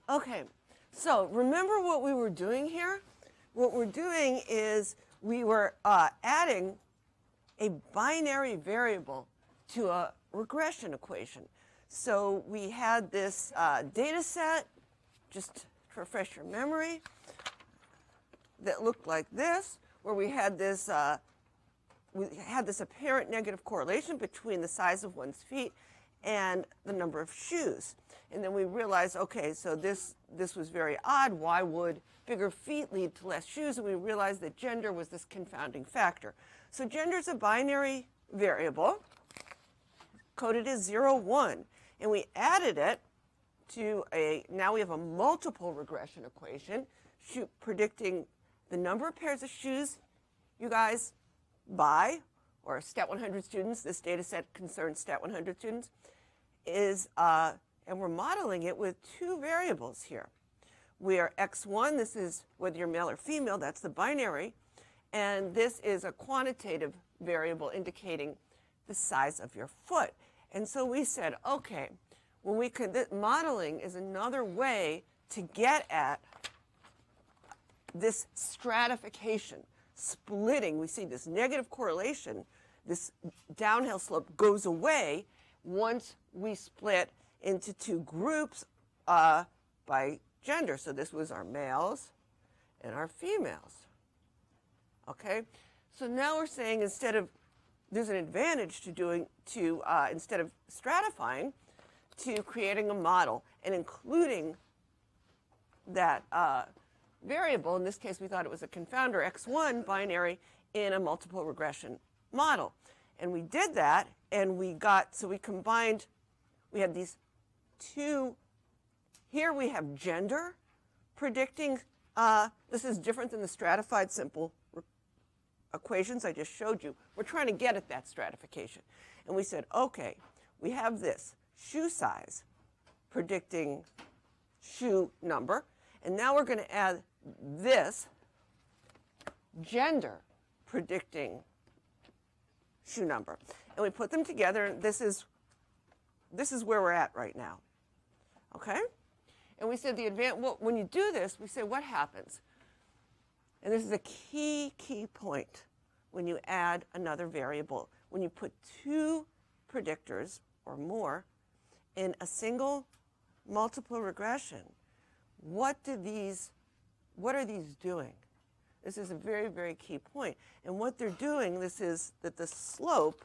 Okay, so remember what we were doing here? What we're doing is we were adding a binary variable to a regression equation. So we had this data set, just to refresh your memory, that looked like this, where we had this apparent negative correlation between the size of one's feet and the number of shoes. And then we realized, okay, so this was very odd. Why would bigger feet lead to less shoes? And we realized that gender was this confounding factor. So gender is a binary variable, coded as 0, 1. And we added it to now we have a multiple regression equation predicting the number of pairs of shoes you guys buy, or Stat 100 students, this data set concerns Stat 100 students, and we're modeling it with two variables here. We are x1, this is whether you're male or female, that's the binary, and this is a quantitative variable indicating the size of your foot. And so we said, okay, modeling is another way to get at this stratification, splitting. We see this negative correlation, this downhill slope goes away once we split into two groups by gender. So this was our males and our females. Okay? So now we're saying there's an advantage to instead of stratifying, to creating a model and including that variable. In this case, we thought it was a confounder, x1 binary, in a multiple regression model. And we did that, and we combined, we had these two, here we have gender predicting, this is different than the stratified simple equations I just showed you. We're trying to get at that stratification. And we said, okay, we have this shoe size predicting shoe number, and now we're going to add this gender predicting shoe number. And we put them together, and this is where we're at right now. Okay? And we said when you do this, we say what happens? And this is a key point when you add another variable. When you put two predictors or more in a single multiple regression, what are these doing? This is a very, very key point. And what they're doing, this is that the slope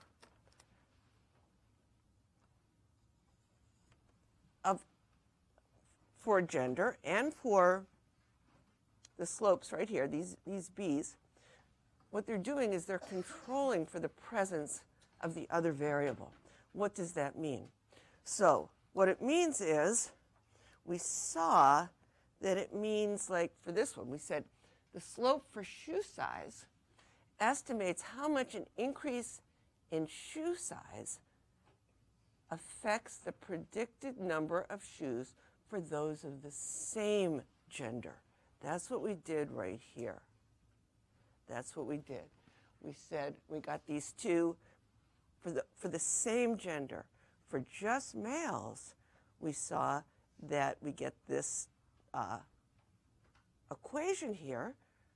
for gender and for the slopes right here, these b's, what they're doing is they're controlling for the presence of the other variable. What does that mean? So what it means is we saw that it means, like for this one, we said the slope for shoe size estimates how much an increase in shoe size affects the predicted number of shoes for those of the same gender. That's what we did right here. That's what we did. We said we got these two for the same gender. For just males, we saw that we get this equation here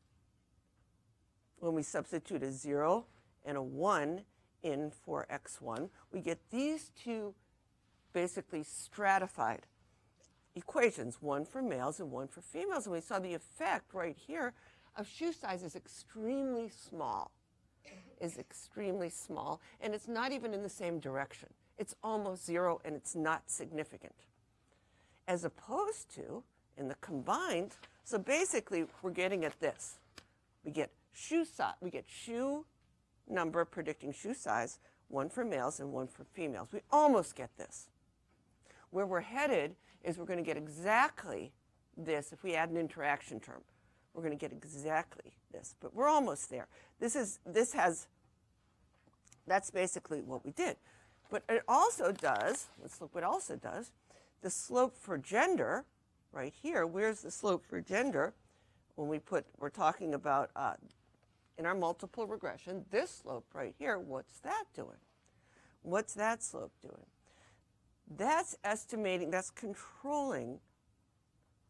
when we substitute a 0 and a 1 in for x1. We get these two basically stratified equations, one for males and one for females. And we saw the effect right here of shoe size is extremely small, and it's not even in the same direction. It's almost 0, and it's not significant. As opposed to, in the combined, so basically we're getting at this. We get shoe number predicting shoe size, one for males and one for females. We almost get this. Where we're headed is we're going to get exactly this if we add an interaction term. We're going to get exactly this, but we're almost there. That's basically what we did. But it also does, let's look what it also does, the slope for gender, right here, where's the slope for gender? When we're talking about, in our multiple regression, this slope right here, what's that doing? What's that slope doing? That's estimating, that's controlling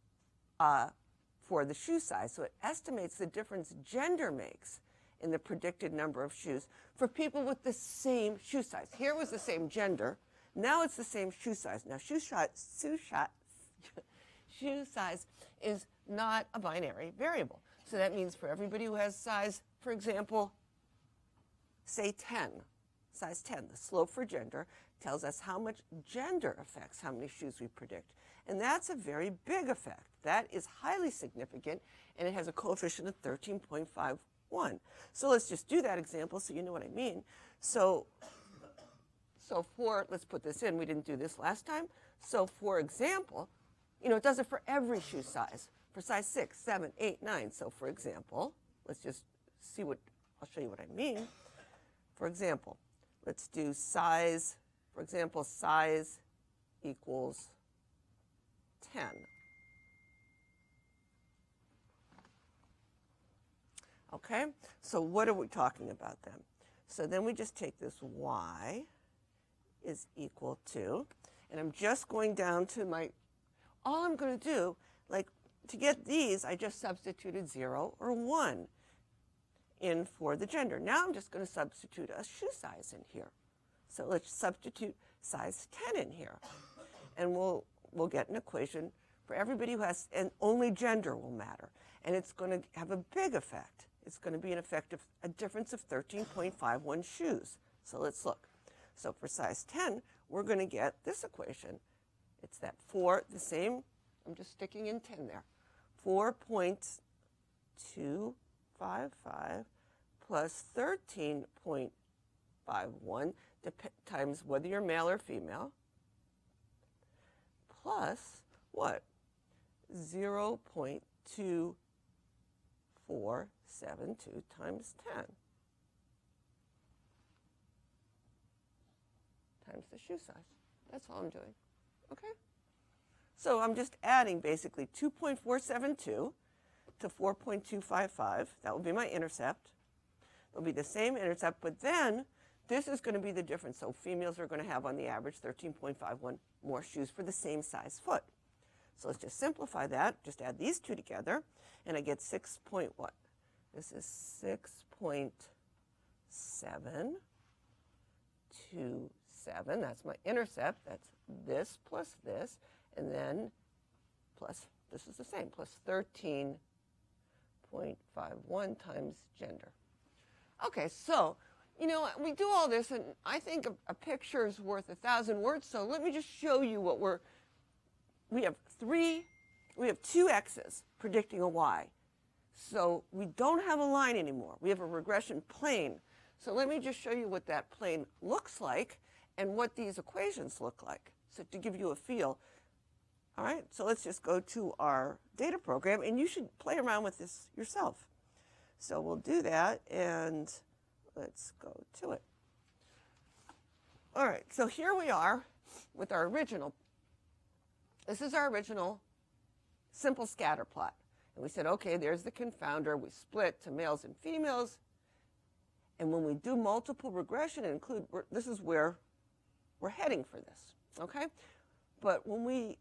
for the shoe size. So it estimates the difference gender makes in the predicted number of shoes for people with the same shoe size. Here was the same gender. Now it's the same shoe size. Now shoe size is not a binary variable. So that means for everybody who has size, for example, say 10, size 10, the slope for gender tells us how much gender affects how many shoes we predict. And that's a very big effect. That is highly significant, and it has a coefficient of 13.51. So let's just do that example so you know what I mean. So for, let's put this in. We didn't do this last time. So for example, it does it for every shoe size, for size 6, 7, 8, 9. So for example, let's just see I'll show you what I mean. For example, let's do size, for example, size equals 10. Okay, so what are we talking about then? So then we just take this y is equal to, and I'm just going down to all I'm going to do, to get these, I just substituted 0 or 1 in for the gender. Now I'm just going to substitute a shoe size in here. So let's substitute size 10 in here. And we'll get an equation for everybody who has, and only gender will matter. And it's going to have a big effect. It's going to be an effect of a difference of 13.51 shoes. So let's look. So for size 10, we're going to get this equation. It's that the same, I'm just sticking in 10 there, 4.255 plus 13.51 times whether you're male or female, plus what? 0.2472 times 10 times the shoe size. That's all I'm doing. Okay? So I'm just adding basically 2.472 to 4.255. That will be my intercept. It'll be the same intercept, but then this is going to be the difference. So females are going to have, on the average, 13.51 more shoes for the same size foot. So let's just simplify that. Just add these two together, and I get 6 point what? This is 6.727. That's my intercept. That's this plus this, and then plus, this is the same, plus 13.51 times gender. Okay, so, we do all this, and I think a picture is worth 1,000 words, so let me just show you what we have two x's predicting a y. So we don't have a line anymore. We have a regression plane. So let me just show you what that plane looks like and what these equations look like, so to give you a feel. All right, so let's just go to our data program, and you should play around with this yourself. So we'll do that, and let's go to it. All right, so here we are with our original. This is our original simple scatter plot. And we said, okay, there's the confounder. We split to males and females. And when we do multiple regression and include, this is where we're heading for this, okay? But when we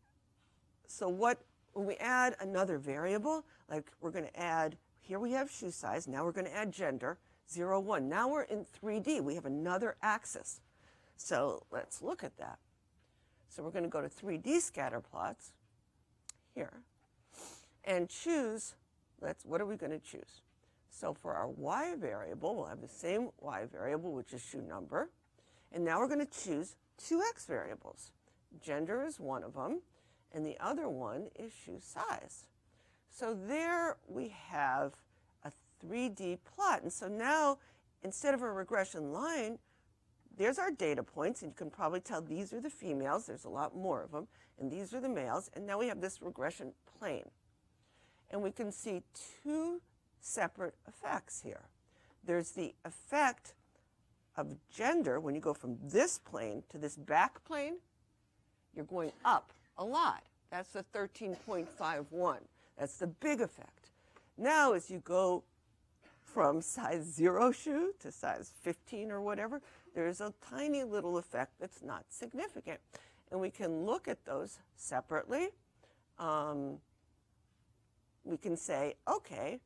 add another variable, like we're going to add, here we have shoe size, now we're going to add gender, 0, 1. Now we're in 3D. We have another axis. So let's look at that. So we're going to go to 3D scatter plots here and choose, what are we going to choose? So for our y variable, we'll have the same y variable, which is shoe number. And now we're going to choose two x variables. Gender is one of them, and the other one is shoe size. So there we have a 3D plot. And so now, instead of a regression line, there's our data points, and you can probably tell these are the females. There's a lot more of them. And these are the males. And now we have this regression plane. And we can see two separate effects here. There's the effect of gender. When you go from this plane to this back plane, you're going up a lot. That's the 13.51. That's the big effect. Now, as you go from size 0 shoe to size 15 or whatever, there's a tiny little effect that's not significant. And we can look at those separately. we can say, okay,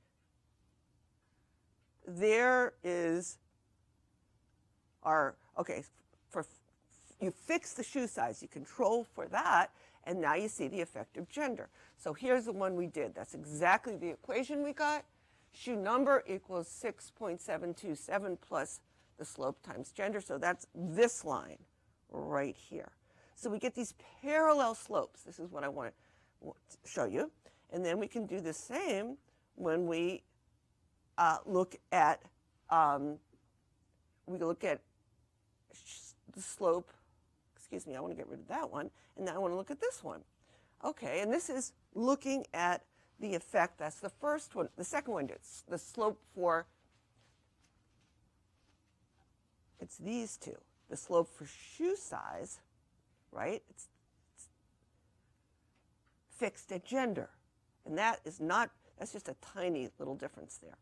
there is our, okay, you fix the shoe size, you control for that, and now you see the effect of gender. So here's the one we did. That's exactly the equation we got. Shoe number equals 6.727 plus the slope times gender. So that's this line right here. So we get these parallel slopes. This is what I want to show you. And then we can do the same when we look at the slope. Excuse me, I want to get rid of that one. And now I want to look at this one. Okay, and this is looking at the effect. That's the first one. The second one is the slope for, it's these two. The slope for shoe size, right? It's fixed at gender. And that is not, that's just a tiny little difference there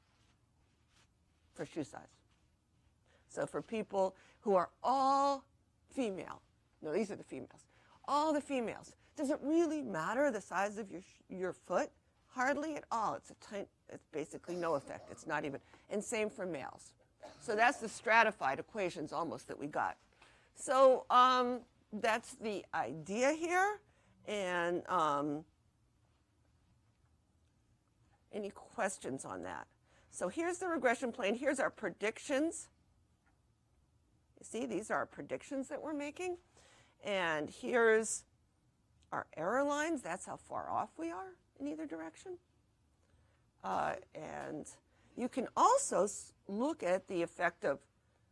for shoe size. So for people who are all female, no, these are the females, all the females, does it really matter the size of your foot? Hardly at all. It's basically no effect. It's not even, and same for males. So that's the stratified equations almost that we got. So that's the idea here. And any questions on that? So here's the regression plane. Here's our predictions. You see, these are our predictions that we're making. And here's our error lines. That's how far off we are in either direction. And you can also look at the effect of,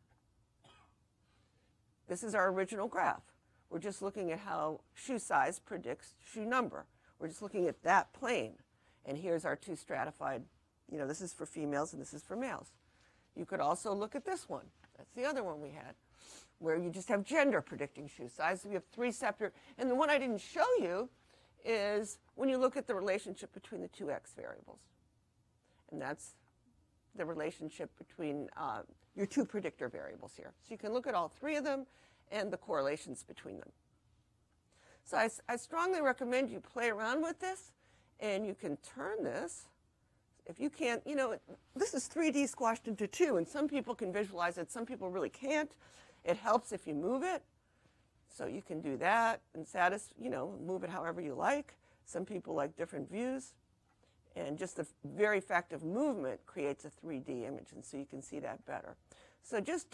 this is our original graph. We're just looking at how shoe size predicts shoe number. We're just looking at that plane. And here's our two stratified, you know, this is for females and this is for males. You could also look at this one. That's the other one we had, where you just have gender predicting shoe size. We have three separate, and the one I didn't show you is when you look at the relationship between the two x variables. And that's the relationship between your two predictor variables here. So you can look at all three of them and the correlations between them. So I strongly recommend you play around with this, and you can turn this. If you can't, you know, this is 3D squashed into 2, and some people can visualize it, some people really can't. It helps if you move it. So you can do that and move it however you like. Some people like different views. And just the very fact of movement creates a 3D image, and so you can see that better. So just,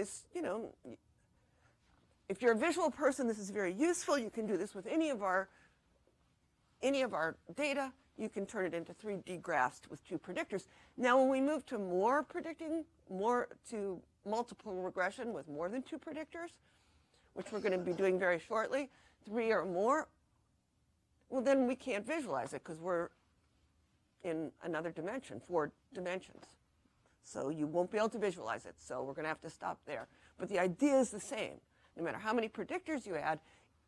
if you're a visual person, this is very useful. You can do this with any of our data. You can turn it into 3D graphs with two predictors. Now, when we move to multiple regression with more than two predictors, which we're going to be doing very shortly, 3 or more, well, then we can't visualize it because we're in another dimension, 4 dimensions. So you won't be able to visualize it. So we're going to have to stop there. But the idea is the same. No matter how many predictors you add,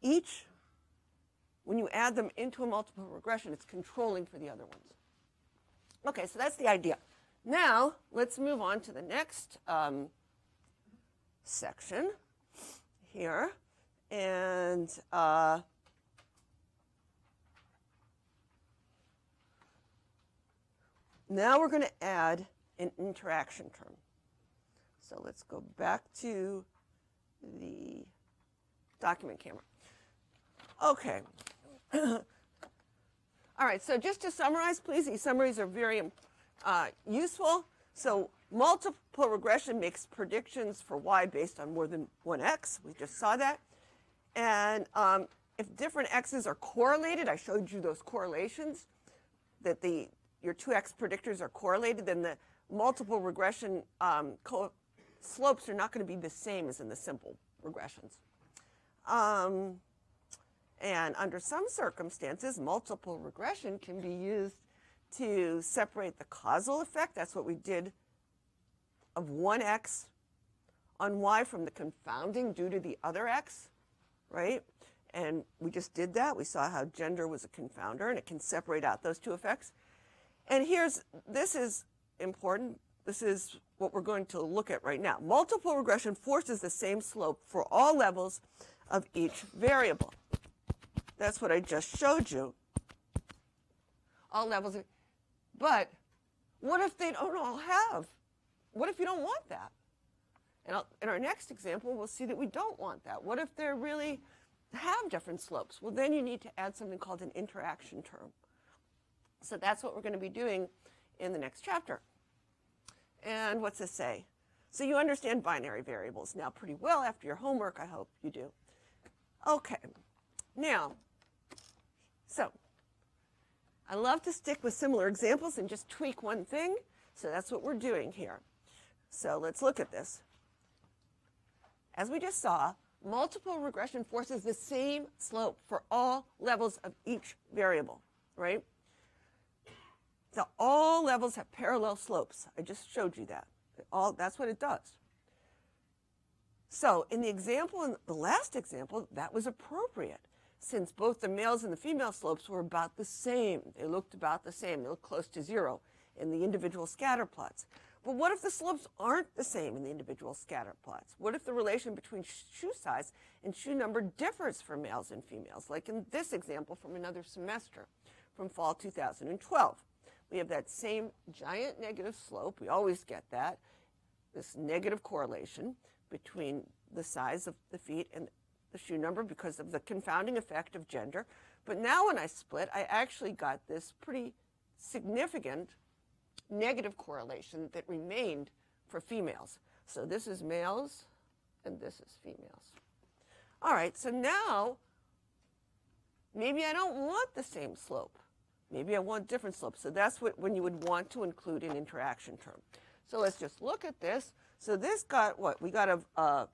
when you add them into a multiple regression, it's controlling for the other ones. Okay, so that's the idea. Now, let's move on to the next section here. And now we're going to add an interaction term. So let's go back to the document camera. Okay. All right, so just to summarize, please, these summaries are very useful. So multiple regression makes predictions for y based on more than one x. We just saw that. And if different x's are correlated, I showed you those correlations, that your 2x predictors are correlated, then the multiple regression slopes are not going to be the same as in the simple regressions. And under some circumstances, multiple regression can be used to separate the causal effect. That's what we did of one x on y from the confounding due to the other x, right? And we just did that. We saw how gender was a confounder, and it can separate out those two effects. And this is important. This is what we're going to look at right now. Multiple regression forces the same slope for all levels of each variable. That's what I just showed you. all levels. But what if they don't all have? What if you don't want that? And in our next example, we'll see that we don't want that. What if they really have different slopes? Well, then you need to add something called an interaction term. So that's what we're going to be doing in the next chapter. And what's this say? So you understand binary variables now pretty well after your homework. I hope you do. Okay. Now, so I love to stick with similar examples and just tweak one thing. So that's what we're doing here. So let's look at this. As we just saw, multiple regression forces the same slope for all levels of each variable, right? So all levels have parallel slopes. I just showed you that. That's what it does. So in the example, in the last example, that was appropriate, since both the males and the female slopes were about the same. They looked about the same. They looked close to zero in the individual scatter plots. But what if the slopes aren't the same in the individual scatter plots? What if the relation between shoe size and shoe number differs for males and females, like in this example from another semester from fall 2012? We have that same giant negative slope. We always get that, this negative correlation between the size of the feet and the shoe number because of the confounding effect of gender. But now when I split, I actually got this pretty significant negative correlation that remained for females. So this is males and this is females. All right, so now maybe I don't want the same slope. Maybe I want different slopes. So that's when you would want to include an interaction term. So let's just look at this. So this got what? We got a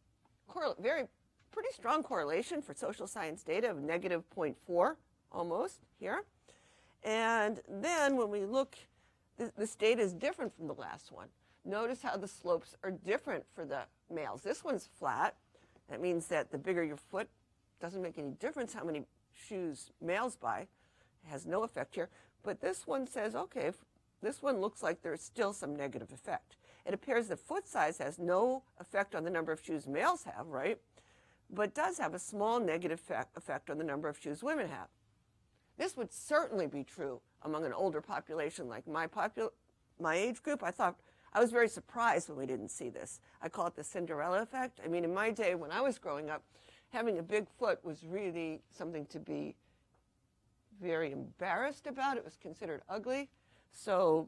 pretty strong correlation for social science data of negative 0.4 almost here. And then when we look, this data is different from the last one. Notice how the slopes are different for the males. This one's flat. That means that the bigger your foot, doesn't make any difference how many shoes males buy. It has no effect here. But this one says, okay, this one looks like there's still some negative effect. It appears that foot size has no effect on the number of shoes males have, right? But does have a small negative effect on the number of shoes women have. This would certainly be true among an older population like my age group. I was very surprised when we didn't see this. I call it the Cinderella effect. I mean, in my day when I was growing up, having a big foot was really something to be very embarrassed about. It was considered ugly. So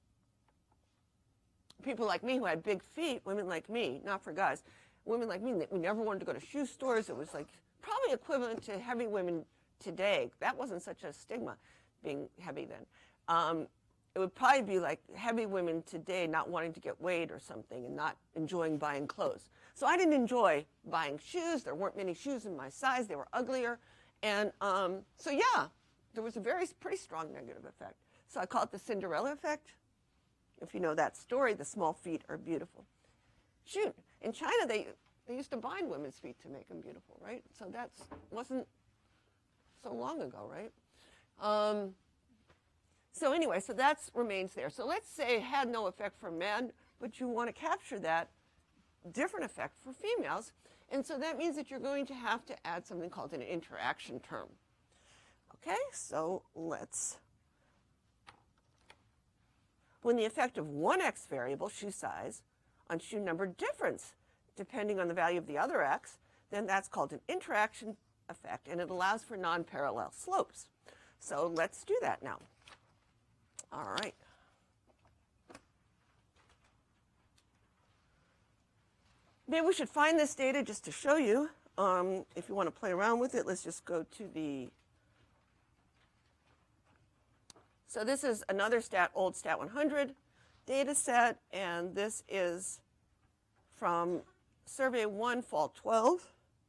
people like me who had big feet, women like me, not for guys, women like me, we never wanted to go to shoe stores. It was like probably equivalent to heavy women today. That wasn't such a stigma, being heavy then. It would probably be like heavy women today not wanting to get weighed or something and not enjoying buying clothes. So I didn't enjoy buying shoes. There weren't many shoes in my size. They were uglier. And so yeah, there was a pretty strong negative effect. So I call it the Cinderella effect. If you know that story, the small feet are beautiful. Shoot, in China, they used to bind women's feet to make them beautiful, right? So that wasn't so long ago, right? So anyway, so that remains there. So let's say it had no effect for men, but you want to capture that different effect for females. And so that means that you're going to have to add something called an interaction term. Okay, so when the effect of one x variable, shoe size, on shoe number difference, depending on the value of the other x, then that's called an interaction effect, and it allows for non-parallel slopes. So let's do that now. All right. Maybe we should find this data just to show you. If you want to play around with it, let's just go to the... So this is another old Stat 100 data set, and this is from Survey 1, Fall 12.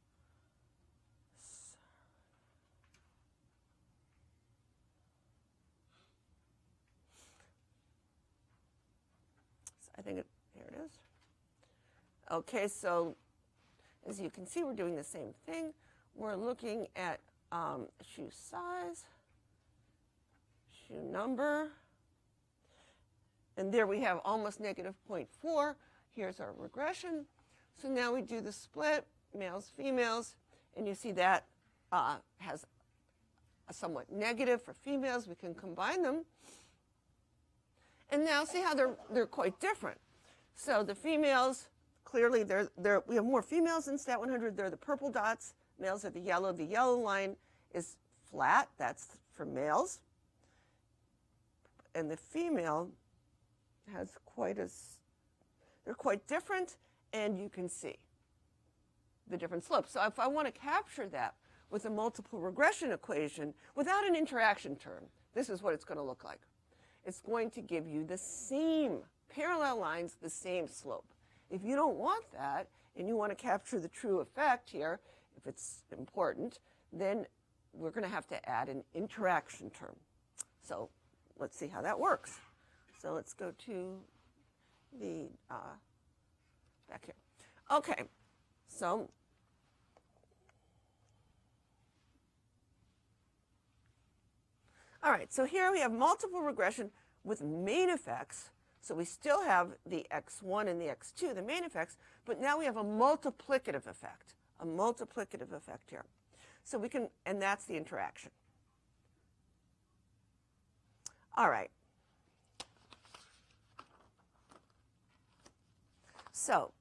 I think here it is. Okay, so as you can see, we're doing the same thing. We're looking at shoe size, shoe number, and there we have almost negative 0.4. Here's our regression. So now we do the split, males, females, and you see that has somewhat negative for females. We can combine them. And now see how they're quite different. So the females, clearly we have more females in Stat 100. They're the purple dots. Males are the yellow. The yellow line is flat. That's for males. And the female has they're quite different, and you can see the different slopes. So if I want to capture that with a multiple regression equation without an interaction term, this is what it's going to look like. It's going to give you the same parallel lines, the same slope. If you don't want that, and you want to capture the true effect here, if it's important, then we're going to have to add an interaction term. So let's see how that works. So let's go to the back here. Okay, so all right, so here we have multiple regression with main effects. So we still have the x1 and the x2, the main effects, but now we have a multiplicative effect here. So we can, and that's the interaction. All right. So,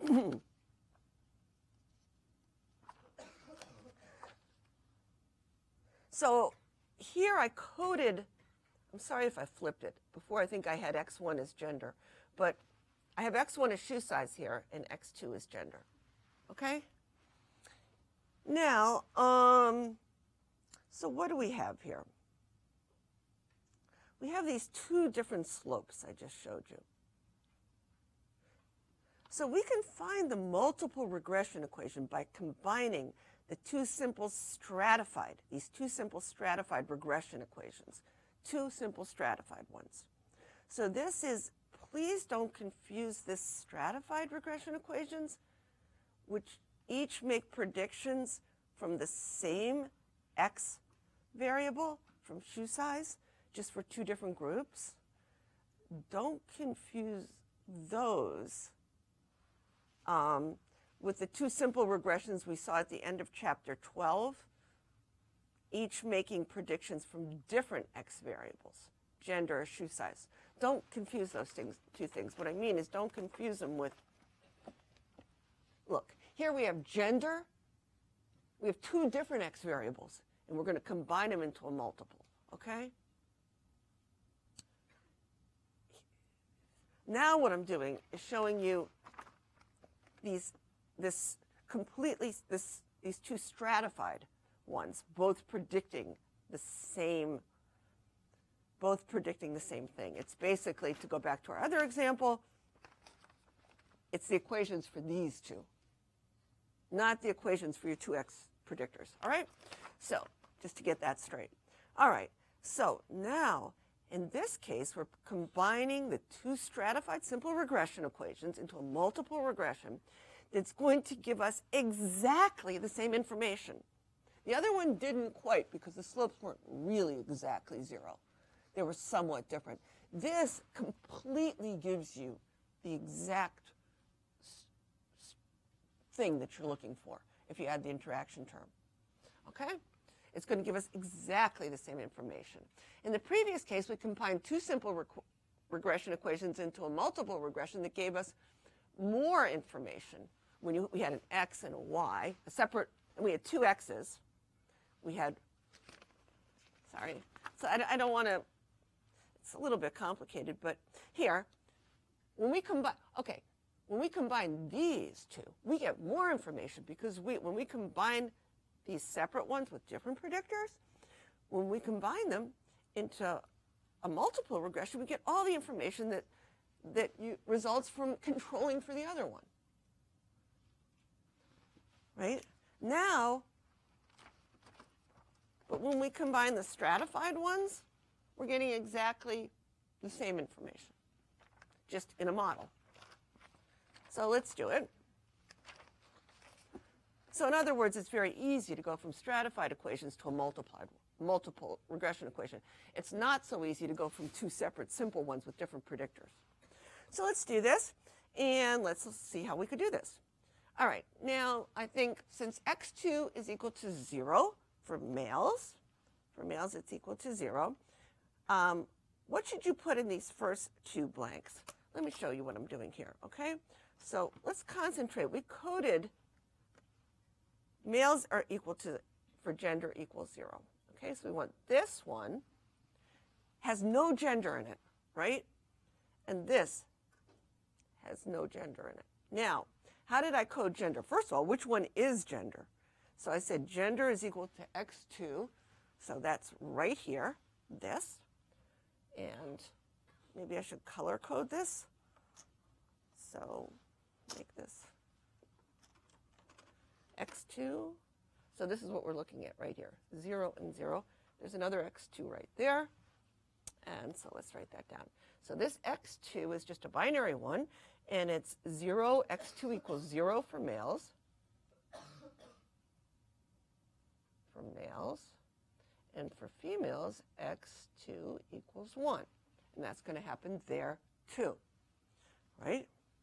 so here I coded, I'm sorry if I flipped it. Before I think I had x1 as gender, but I have x1 as shoe size here and x2 as gender. Okay? Now, so what do we have here? We have these two different slopes I just showed you. So we can find the multiple regression equation by combining these two simple stratified regression equations, two simple stratified ones. So this is, please don't confuse this stratified regression equations, which each make predictions from the same x variable from shoe size, just for two different groups. Don't confuse those with the two simple regressions we saw at the end of chapter 12, each making predictions from different x variables, gender or shoe size. Don't confuse those two things. What I mean is don't confuse them with, look, here we have gender. We have two different x variables, and we're going to combine them into a multiple, okay? Now what I'm doing is showing you these two stratified ones, both predicting the same thing. It's basically, to go back to our other example, it's the equations for these two, not the equations for your two x predictors, all right? So just to get that straight. All right, so now in this case, we're combining the two stratified simple regression equations into a multiple regression that's going to give us exactly the same information. The other one didn't quite, because the slopes weren't really exactly zero. They were somewhat different. This completely gives you the exact thing that you're looking for if you add the interaction term. Okay? It's going to give us exactly the same information. In the previous case, we combined two simple regression equations into a multiple regression that gave us more information. When we had an x and a y, we had two x's. We had, sorry, so I don't want to, it's a little bit complicated, but here, when we combine these two, we get more information because when we combine these separate ones with different predictors, when we combine them into a multiple regression, we get all the information that results from controlling for the other one. Right? Now, but when we combine the stratified ones, we're getting exactly the same information, just in a model. So let's do it. So in other words, it's very easy to go from stratified equations to a multiple regression equation. It's not so easy to go from two separate simple ones with different predictors. So let's do this, and let's see how we could do this. All right, now I think since x2 is equal to 0 for males, For males, it's equal to 0. What should you put in these first two blanks? Let me show you what I'm doing here, okay? So let's concentrate. We coded males are equal to, for gender equals 0. Okay, so we want this one has no gender in it, right? And this has no gender in it. Now, how did I code gender? First of all, which one is gender? So I said gender is equal to x2. So that's right here, this. And maybe I should color code this. So make this x2. So this is what we're looking at right here, 0 and 0. There's another x2 right there. And so let's write that down. So this x2 is just a binary one, and it's 0, x2 equals 0 for males. For males. And for females, x2 equals 1. And that's going to happen there too, right?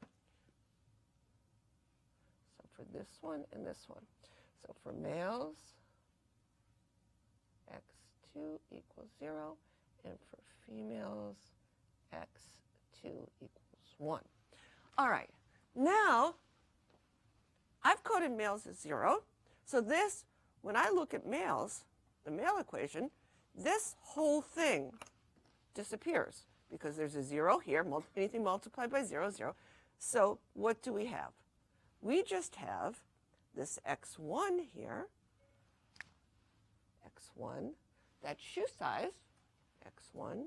So for this one and this one. So for males, x2 equals 0, and for females, x2 equals 1. All right, now I've coded males as 0. So this, when I look at males, the male equation, this whole thing disappears because there's a 0 here, anything multiplied by 0, 0. So what do we have? We just have this x1 here, x1, that's shoe size, x1,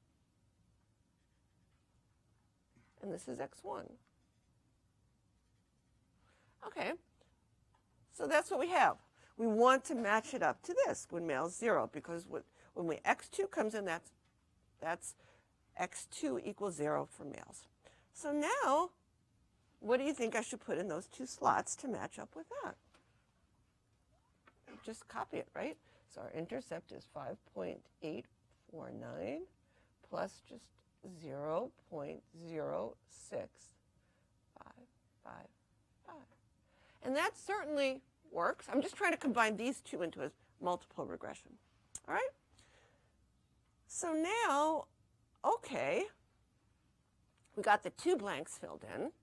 and this is x1. Okay, so that's what we have. We want to match it up to this when male's 0, because when x2 comes in, that's x2 equals 0 for males. So now, what do you think I should put in those two slots to match up with that? Just copy it, right? So our intercept is 5.849 plus just 0.06555. And that certainly works. I'm just trying to combine these two into a multiple regression. All right? So now, okay, we got the two blanks filled in.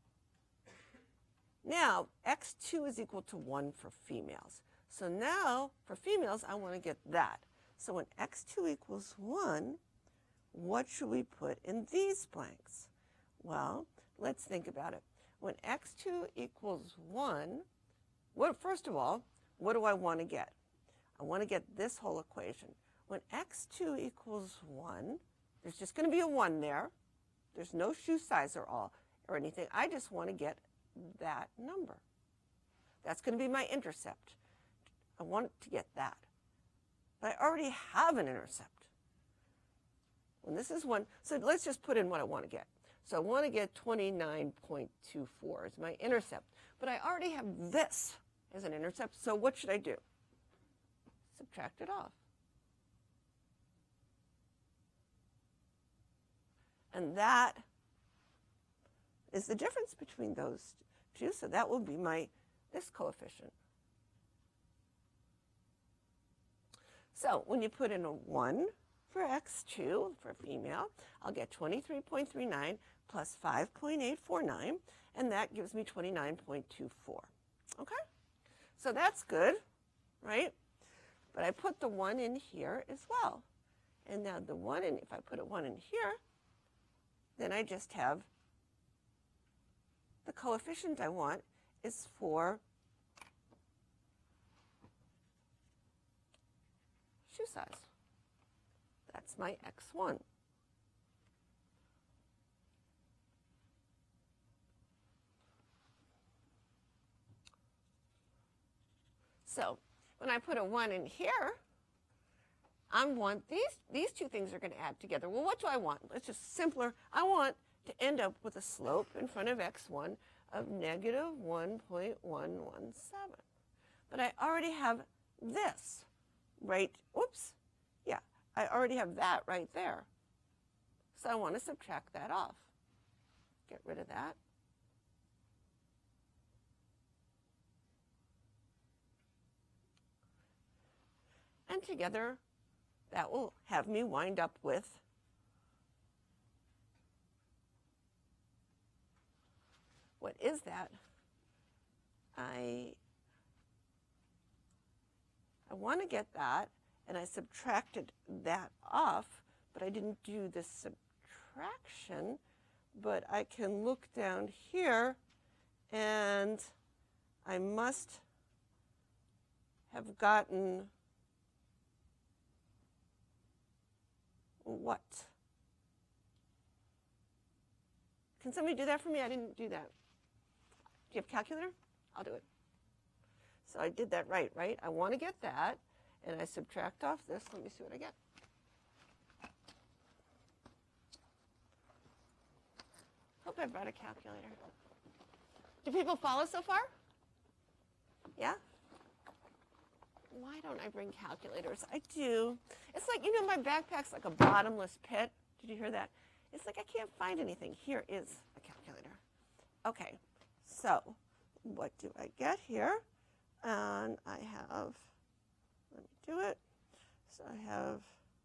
Now, x2 is equal to 1 for females. So now, for females, I want to get that. So when x2 equals 1, what should we put in these blanks? Well, let's think about it. When x2 equals 1, first of all, what do I want to get? I want to get this whole equation. When x2 equals 1, there's just going to be a 1 there. There's no shoe size or anything. I just want to get that number. That's going to be my intercept. I want to get that. But I already have an intercept. When this is 1, so let's just put in what I want to get. So I want to get 29.24 as my intercept. But I already have this as an intercept, so what should I do? Subtract it off. And that is the difference between those two, so that will be this coefficient. So when you put in a 1 for x2 for female, I'll get 23.39 plus 5.849, and that gives me 29.24. Okay? So that's good, right? But I put the 1 in here as well. And now the 1 in, if I put a 1 in here, then I just have the coefficient I want is for shoe size. That's my x1. So when I put a 1 in here, I want these two things are going to add together. Well, what do I want? It's just simpler. I want to end up with a slope in front of x1 of negative 1.117. But I already have this, right? Oops. Yeah, I already have that right there. So I want to subtract that off. Get rid of that. And together, that will have me wind up with what is that? I want to get that, and I subtracted that off, but I didn't do the subtraction. But I can look down here, and I must have gotten what? Can somebody do that for me? I didn't do that. Do you have a calculator? I'll do it. So I did that right? I want to get that, and I subtract off this. Let me see what I get. Hope I brought a calculator. Do people follow so far? Yeah? Why don't I bring calculators? I do. It's like, my backpack's like a bottomless pit. Did you hear that? It's like I can't find anything. Here is a calculator. Okay, so what do I get here? And I have, let me do it. So I have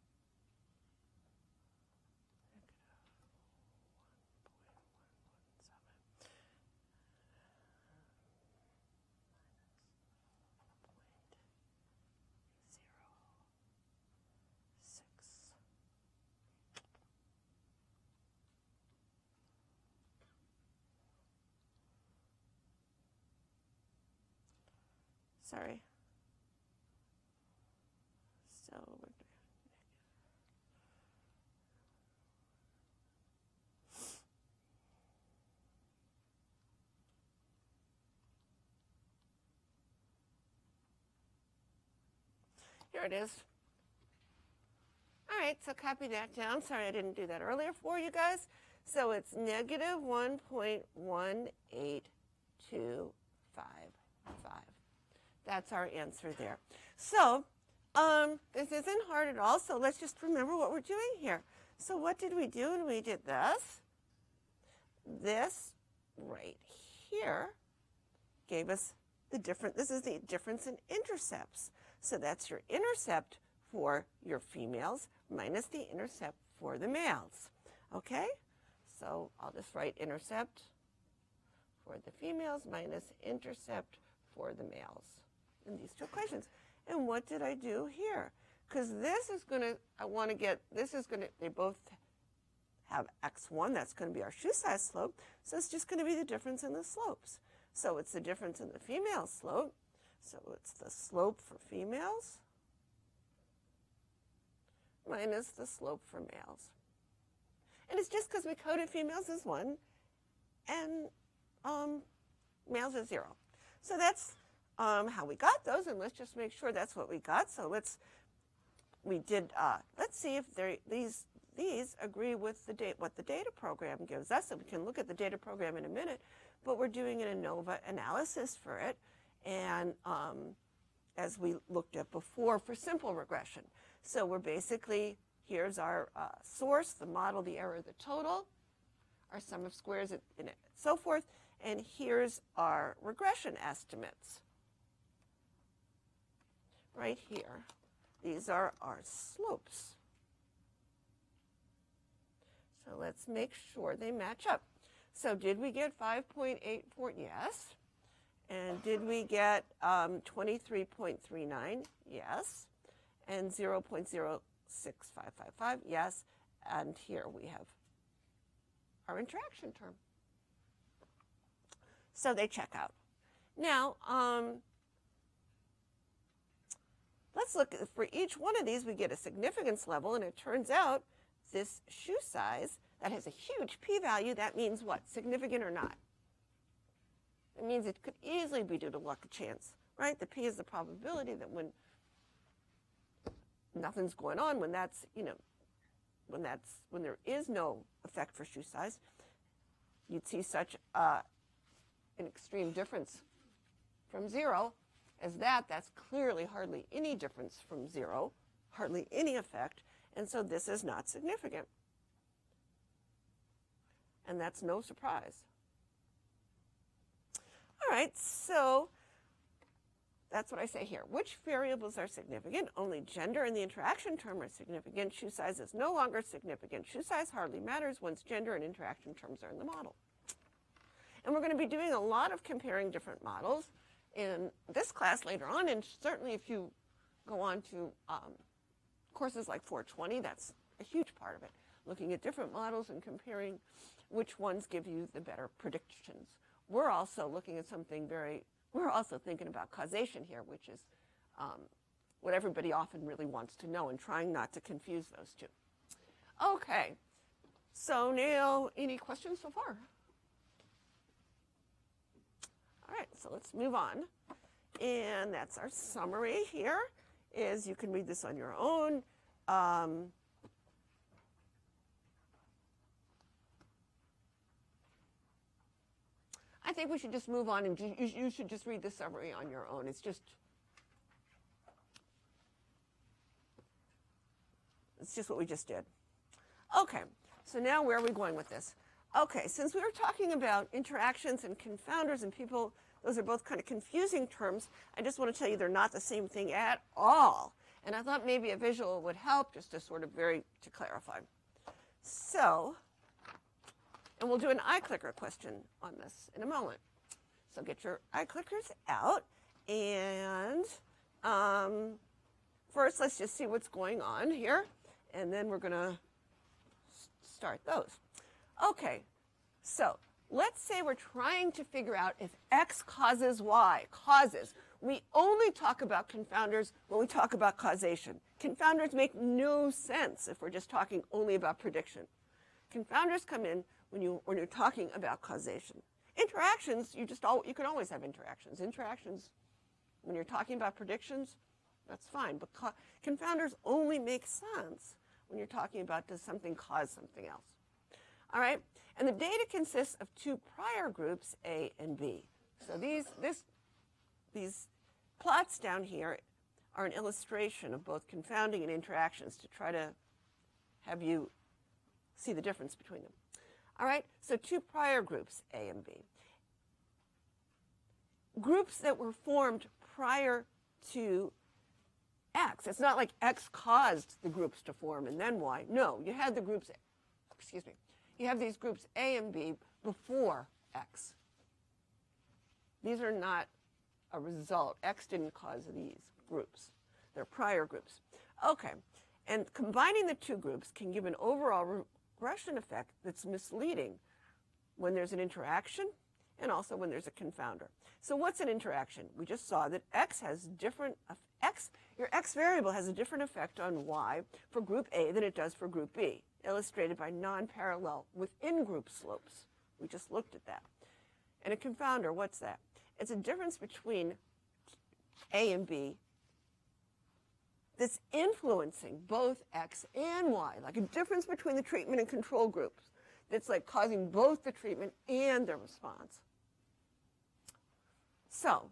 sorry. So here it is. All right, so copy that down. Sorry I didn't do that earlier for you guys. So it's negative 1.18255. That's our answer there. So this isn't hard at all, so let's just remember what we're doing here. So what did we do when we did this? This right here gave us the difference. This is the difference in intercepts. So that's your intercept for your females minus the intercept for the males. Okay? So I'll just write intercept for the females minus intercept for the males in these two equations. And what did I do here? Because this is going to, I want to get, this is going to, they both have x1, that's going to be our shoe size slope. So it's just going to be the difference in the slopes. So it's the difference in the female slope. So it's the slope for females minus the slope for males. And it's just because we coded females as 1 and males as 0. So that's how we got those, and let's just make sure that's what we got. So let's see if these agree with what the data program gives us. And we can look at the data program in a minute, but we're doing an ANOVA analysis for it. And as we looked at before for simple regression. So we're basically, here's our source, the model, the error, the total, our sum of squares, and so forth. And here's our regression estimates. Right here. These are our slopes. So let's make sure they match up. So did we get 5.84? Yes. And did we get 23.39? Yes. And 0.06555? Yes. And here we have our interaction term. So they check out. Now, let's look, for each one of these we get a significance level, and it turns out this shoe size that has a huge p-value, that means what? Significant or not? It means it could easily be due to luck or chance, right? The p is the probability that when nothing's going on, when that's, when there is no effect for shoe size, you'd see such an extreme difference from 0 as that. That's clearly hardly any difference from 0, hardly any effect, and so this is not significant. And that's no surprise. All right, so that's what I say here. Which variables are significant? Only gender and the interaction term are significant. Shoe size is no longer significant. Shoe size hardly matters once gender and interaction terms are in the model. And we're going to be doing a lot of comparing different models in this class later on, and certainly if you go on to courses like 420, that's a huge part of it, looking at different models and comparing which ones give you the better predictions. We're also looking at something we're also thinking about causation here, which is what everybody often really wants to know, and trying not to confuse those two. Okay, so now, any questions so far? All right, so let's move on. And that's our summary here, is you can read this on your own. I think we should just move on, and you should just read the summary on your own. It's just what we just did. Okay, so now where are we going with this? Okay, since we were talking about interactions and confounders, and people, those are both kind of confusing terms, I just want to tell you they're not the same thing at all. And I thought maybe a visual would help just to sort of to clarify. So, and we'll do an iClicker question on this in a moment. So get your iClickers out, and first let's just see what's going on here, and then we're going to start those. Okay, so let's say we're trying to figure out if X causes Y. Causes. We only talk about confounders when we talk about causation. Confounders make no sense if we're just talking only about prediction. Confounders come in when you're talking about causation. Interactions, you can always have interactions. Interactions, when you're talking about predictions, that's fine. But confounders only make sense when you're talking about does something cause something else. All right, and the data consists of two prior groups, A and B. So these plots down here are an illustration of both confounding and interactions to try to have you see the difference between them. All right, so two prior groups, A and B. Groups that were formed prior to X. It's not like X caused the groups to form and then Y. No, you had the groups, you have these groups A and B before X. These are not a result. X didn't cause these groups. They're prior groups. Okay, and combining the two groups can give an overall regression effect that's misleading when there's an interaction and also when there's a confounder. So what's an interaction? We just saw that your X variable has a different effect on Y for group A than it does for group B, illustrated by non-parallel within group slopes. We just looked at that. And a confounder, what's that? It's a difference between A and B that's influencing both X and Y, like a difference between the treatment and control groups that's like causing both the treatment and the response. So,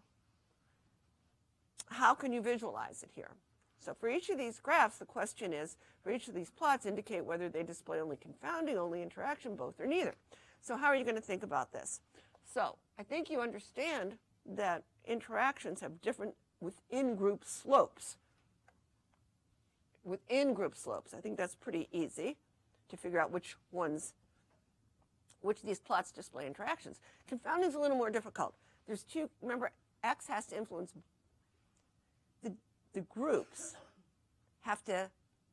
how can you visualize it here? So for each of these graphs, the question is, for each of these plots, indicate whether they display only confounding, only interaction, both, or neither. So how are you going to think about this? So I think you understand that interactions have different within-group slopes. Within-group slopes. I think that's pretty easy to figure out which of these plots display interactions. Confounding is a little more difficult. There's two, remember, X has to influence the groups have to,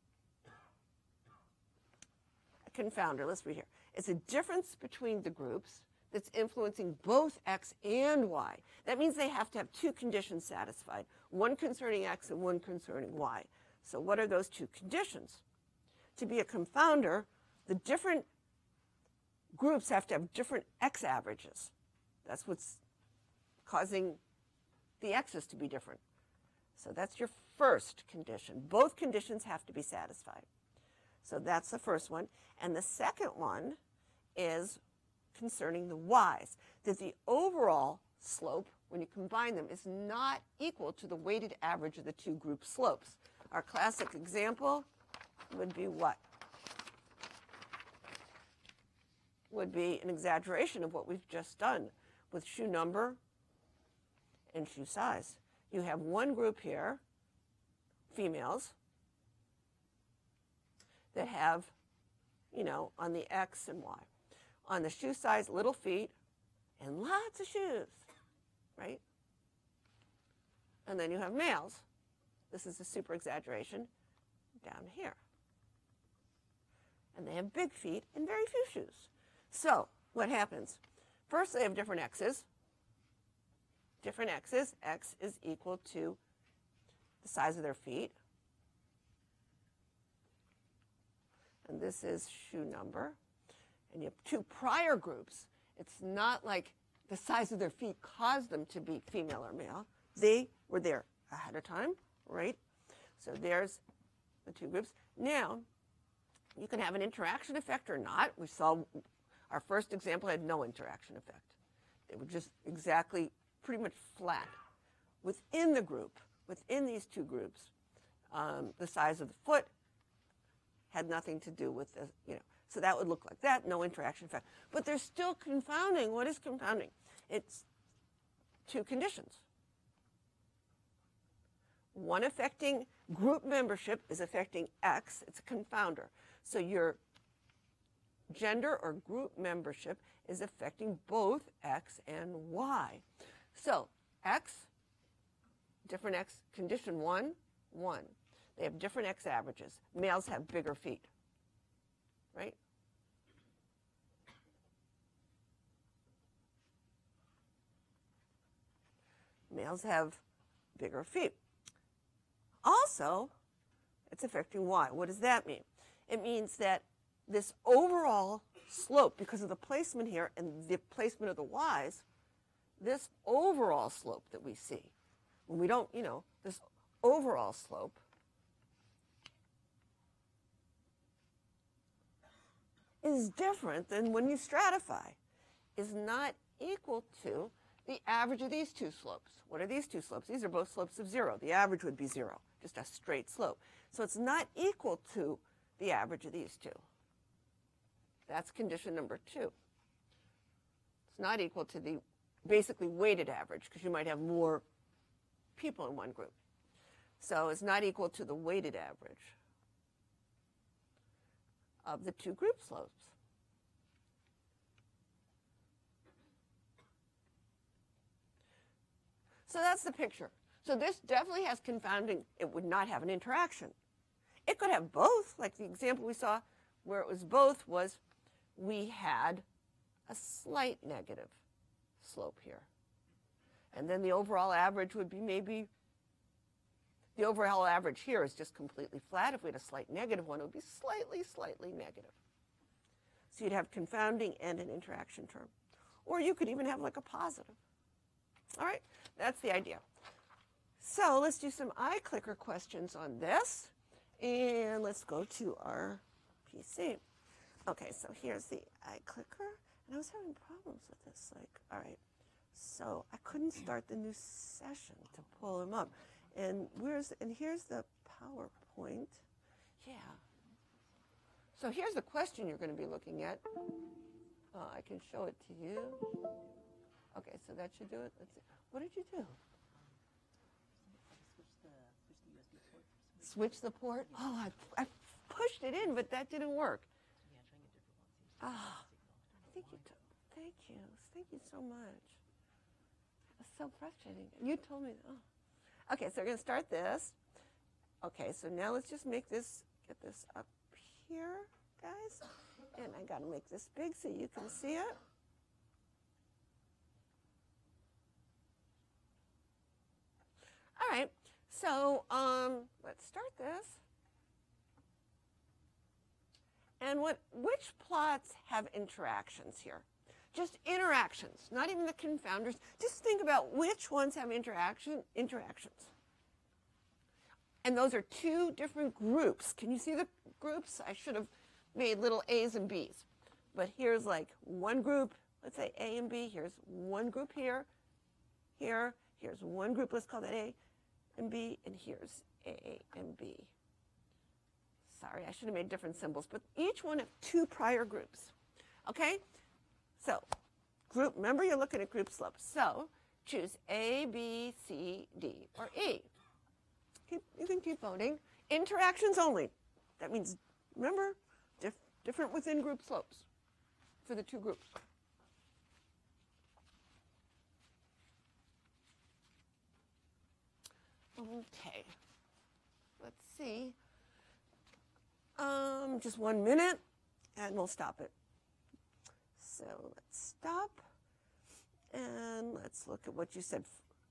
a confounder, let's read here. It's a difference between the groups that's influencing both X and Y. That means they have to have two conditions satisfied, one concerning X and one concerning Y. So what are those two conditions? To be a confounder, the different groups have to have different X averages. That's what's causing the X's to be different. So that's your first condition. Both conditions have to be satisfied. So that's the first one. And the second one is concerning the Y's, that the overall slope, when you combine them, is not equal to the weighted average of the two group slopes. Our classic example would be what? Would be an exaggeration of what we've just done with shoe number and shoe size. you have one group here, females, that have, you know, on the X and Y. On the shoe size, little feet and lots of shoes, right? And then you have males. This is a super exaggeration down here. And they have big feet and very few shoes. So what happens? First, they have different X's. Different X's. X is equal to the size of their feet. And this is shoe number. And you have two prior groups. It's not like the size of their feet caused them to be female or male. They were there ahead of time, right? So there's the two groups. Now, you can have an interaction effect or not. We saw our first example had no interaction effect. They were just exactly pretty much flat. Within the group, within these two groups, the size of the foot had nothing to do with the, you know, so that would look like that, no interaction effect. But they're still confounding. What is confounding? It's two conditions. One affecting group membership is affecting X. It's a confounder. So your gender or group membership is affecting both X and Y. So X, different X, condition 1, 1. They have different X averages. Males have bigger feet, right? Males have bigger feet. Also, it's affecting Y. What does that mean? It means that this overall slope, because of the placement here and the placement of the Ys, this overall slope that we see, when we don't, you know, this overall slope is different than when you stratify, is not equal to the average of these two slopes. What are these two slopes? These are both slopes of 0. The average would be 0, just a straight slope. So it's not equal to the average of these two. That's condition number 2. It's not equal to the basically weighted average, because you might have more people in one group. So it's not equal to the weighted average of the two group slopes. So that's the picture. So this definitely has confounding. It would not have an interaction. It could have both, like the example we saw where it was both was we had a slight negative slope here. And then the overall average would be maybe, the overall average here is just completely flat. If we had a slight negative one, it would be slightly negative. So you'd have confounding and an interaction term. Or you could even have like a positive. All right, that's the idea. So let's do some iClicker questions on this. And let's go to our PC. Okay, so here's the iClicker. And I was having problems with this. Like, all right, so I couldn't start the new session to pull them up. And here's the PowerPoint. Yeah. So here's the question you're going to be looking at. I can show it to you. Okay, so that should do it. Let's see. What did you do? Switch the port? Oh, I pushed it in, but that didn't work. Ah, I think you took. Thank you. Thank you so much. It's so frustrating. You told me. Oh. Okay, so we're going to start this. Okay, so now let's just make this, get this up here, guys. And I got to make this big so you can see it. All right, so let's start this. And which plots have interactions here? Just interactions, not even the confounders. Just think about which ones have interactions. And those are two different groups. Can you see the groups? I should have made little A's and B's. But here's like one group, let's say A and B. Here's one group here, here. Here's one group, let's call that A and B. And here's A and B. Sorry, I should have made different symbols. But each one of two prior groups. Okay? So, group, remember you're looking at group slopes. So, choose A, B, C, D, or E. You can keep voting. Interactions only. That means, remember, different within group slopes for the two groups. Okay, let's see. Just 1 minute, and we'll stop it. So let's stop, and let's look at what you said.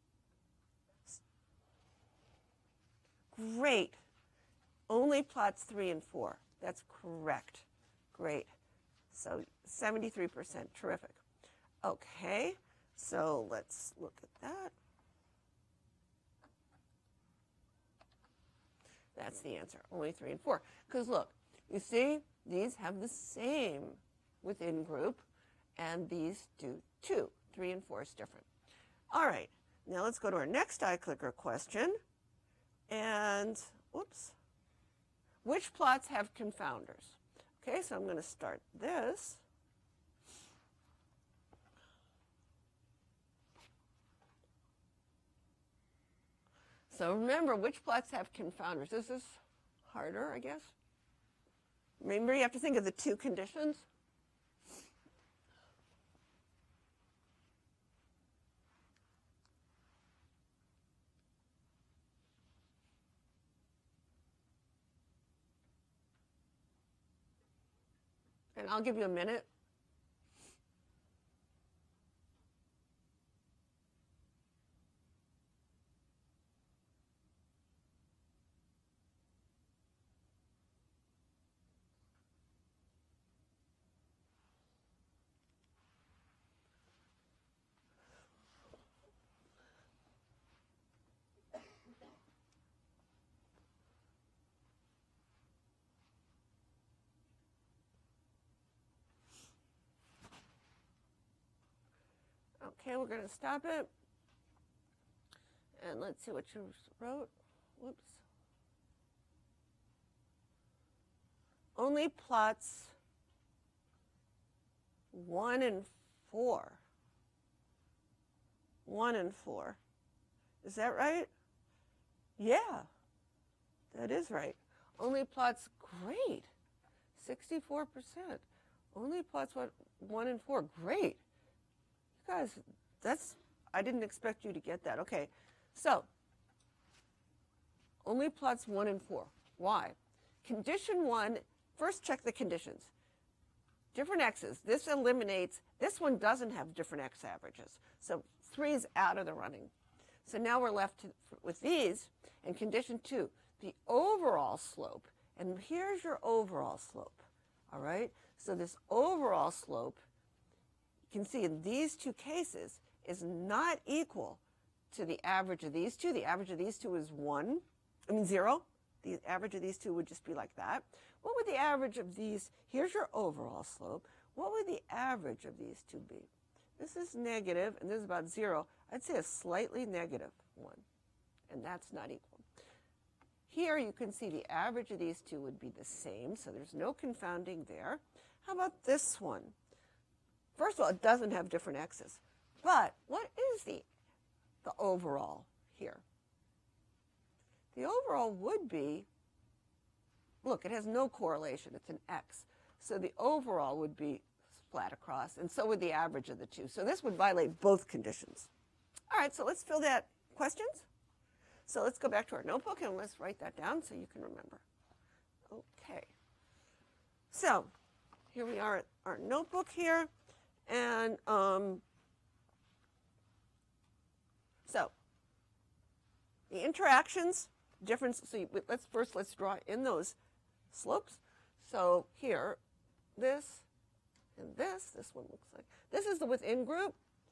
Great. Only plots 3 and 4. That's correct. Great. So 73%. Terrific. Okay, so let's look at that. That's the answer, only 3 and 4. Because look, you see, these have the same within group, and these do too. 3 and 4 is different. All right, now let's go to our next iClicker question. And, whoops, which plots have confounders? Okay, so I'm going to start this. So remember, which plots have confounders? This is harder, I guess. Remember, you have to think of the two conditions. And I'll give you a minute. Okay, we're going to stop it. And let's see what you wrote. Whoops. Only plots 1 and 4. 1 and 4. Is that right? Yeah, that is right. Only plots, great. 64%. Only plots 1 and 4, great. Guys, I didn't expect you to get that. Okay, so only plots 1 and 4. Why? Condition 1, first check the conditions. Different x's. This eliminates, this one doesn't have different x averages. So 3 is out of the running. So now we're left with these. And condition 2, the overall slope. And here's your overall slope. All right? So this overall slope, you can see in these two cases, is not equal to the average of these two. The average of these two is 0. The average of these two would just be like that. What would the average of these, here's your overall slope, what would the average of these two be? This is negative, and this is about 0. I'd say a slightly negative 1, and that's not equal. Here you can see the average of these two would be the same, so there's no confounding there. How about this one? First of all, it doesn't have different x's. But what is the overall here? The overall would be, look, it has no correlation. It's an x. So the overall would be flat across, and so would the average of the two. So this would violate both conditions. All right, so let's fill that. Questions? So let's go back to our notebook, and let's write that down so you can remember. Okay. So here we are at our notebook here. And so the interactions, difference, so let's draw in those slopes. So here, this and this one looks like, this is the within group.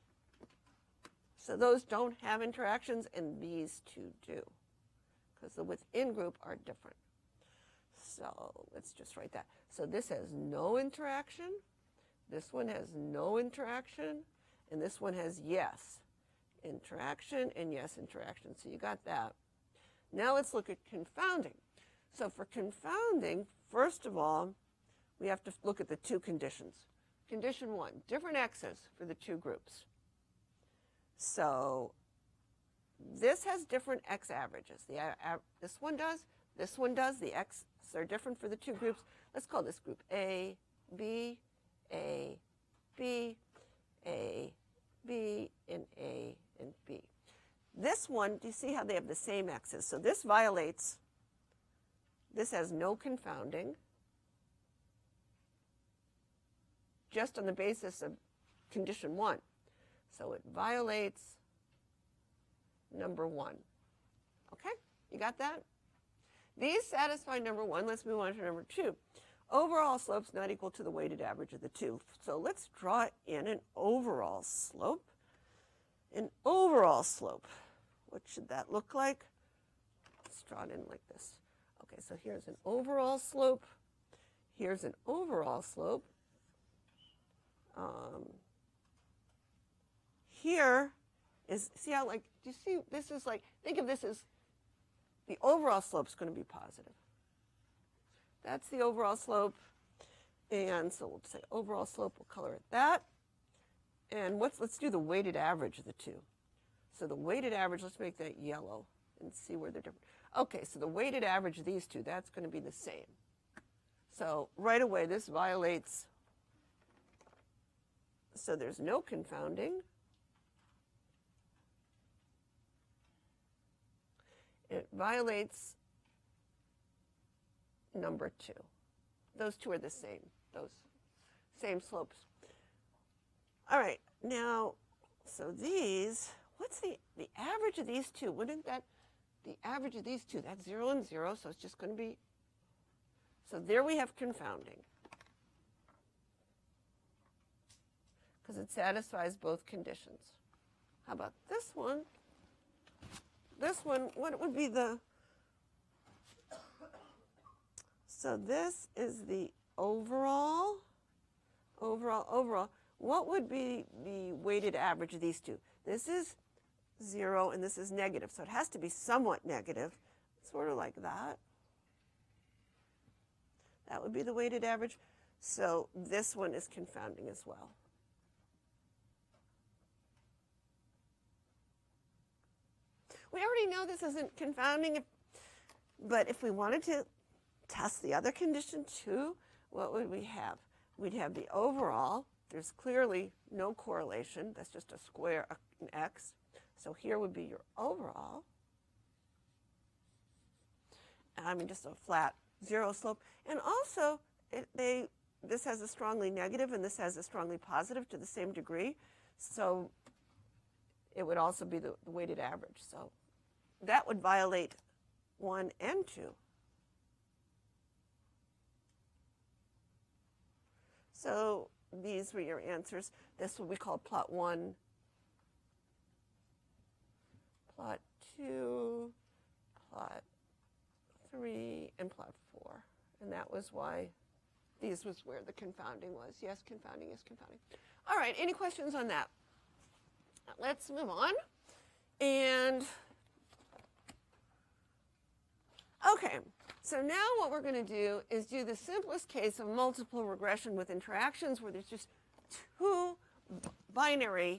So those don't have interactions, and these two do, because the within group are different. So let's just write that. So this has no interaction. This one has no interaction, and this one has yes interaction and yes interaction. So you got that. Now let's look at confounding. So for confounding, first of all, we have to look at the two conditions. Condition 1, different x's for the two groups. So this has different x averages. This one does. The x's are different for the two groups. Let's call this group A, B, A, B, A, B, and A, and B. This one, do you see how they have the same x's? So this violates, this has no confounding, just on the basis of condition 1. So it violates number 1. Okay, you got that? These satisfy number 1. Let's move on to number 2. Overall slope's not equal to the weighted average of the two. So let's draw in an overall slope. An overall slope. What should that look like? Let's draw it in like this. Okay, so here's an overall slope. Here's an overall slope. Here is, see how, like, do you see, this is like, think of this as the overall slope is going to be positive. That's the overall slope. And so we'll say overall slope, we'll color it that. And let's do the weighted average of the two. So the weighted average, let's make that yellow and see where they're different. Okay, so the weighted average of these two, that's going to be the same. So right away, this violates, so there's no confounding. It violates number 2. Those two are the same, those same slopes. All right, now, so these, what's the average of these two? Wouldn't that, the average of these two, that's 0 and 0, so it's just going to be, so there we have confounding. Because it satisfies both conditions. How about this one? This one, what would be the, so this is the overall. What would be the weighted average of these two? This is 0 and this is negative, so it has to be somewhat negative, sort of like that. That would be the weighted average. So this one is confounding as well. We already know this isn't confounding, but if we wanted to test the other condition too, what would we have? We'd have the overall. There's clearly no correlation. That's just a square, an x. So here would be your overall. I mean, just a flat 0 slope. And also, this has a strongly negative and this has a strongly positive to the same degree. So it would also be the weighted average. So that would violate 1 and 2. So these were your answers. This what we call plot 1, plot 2, plot 3, and plot 4. And that was why these was where the confounding was. Yes, confounding is confounding. All right, any questions on that? Let's move on. And okay, so now what we're going to do is do the simplest case of multiple regression with interactions where there's just two binary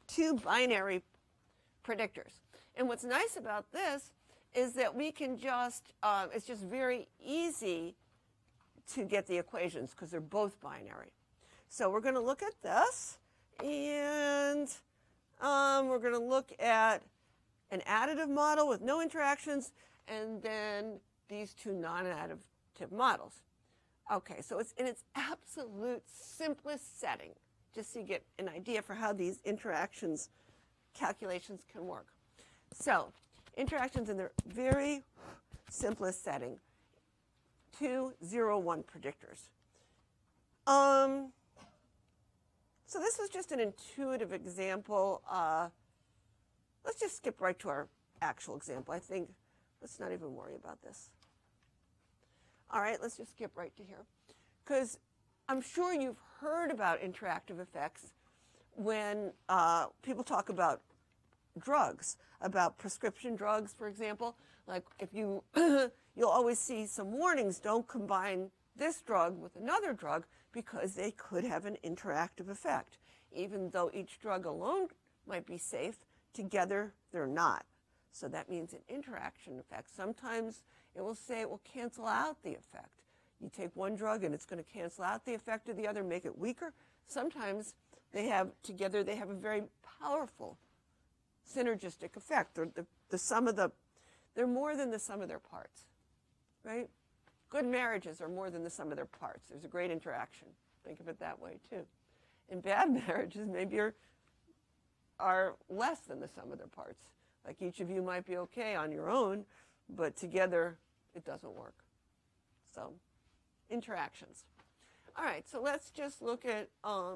predictors. And what's nice about this is that we can just, it's just very easy to get the equations because they're both binary. So we're going to look at this, and we're going to look at an additive model with no interactions, and then these two non-additive models. Okay, so it's in its absolute simplest setting, just so you get an idea for how these interactions calculations can work. So interactions in their very simplest setting, 2, 0, 1 predictors. So this was just an intuitive example. Let's just skip right to our actual example. I think let's not even worry about this. All right, let's just skip right to here. Because I'm sure you've heard about interactive effects when people talk about drugs, about prescription drugs, for example. Like if you, you'll always see some warnings, don't combine this drug with another drug because they could have an interactive effect. Even though each drug alone might be safe. Together, they're not. So that means an interaction effect. Sometimes it will say it will cancel out the effect. You take one drug and it's going to cancel out the effect of the other, make it weaker. Sometimes together they have a very powerful synergistic effect. They're more than the sum of their parts, right? Good marriages are more than the sum of their parts. There's a great interaction. Think of it that way too. And bad marriages maybe are less than the sum of their parts. Like each of you might be okay on your own, but together it doesn't work. So, interactions. All right, so let's just look at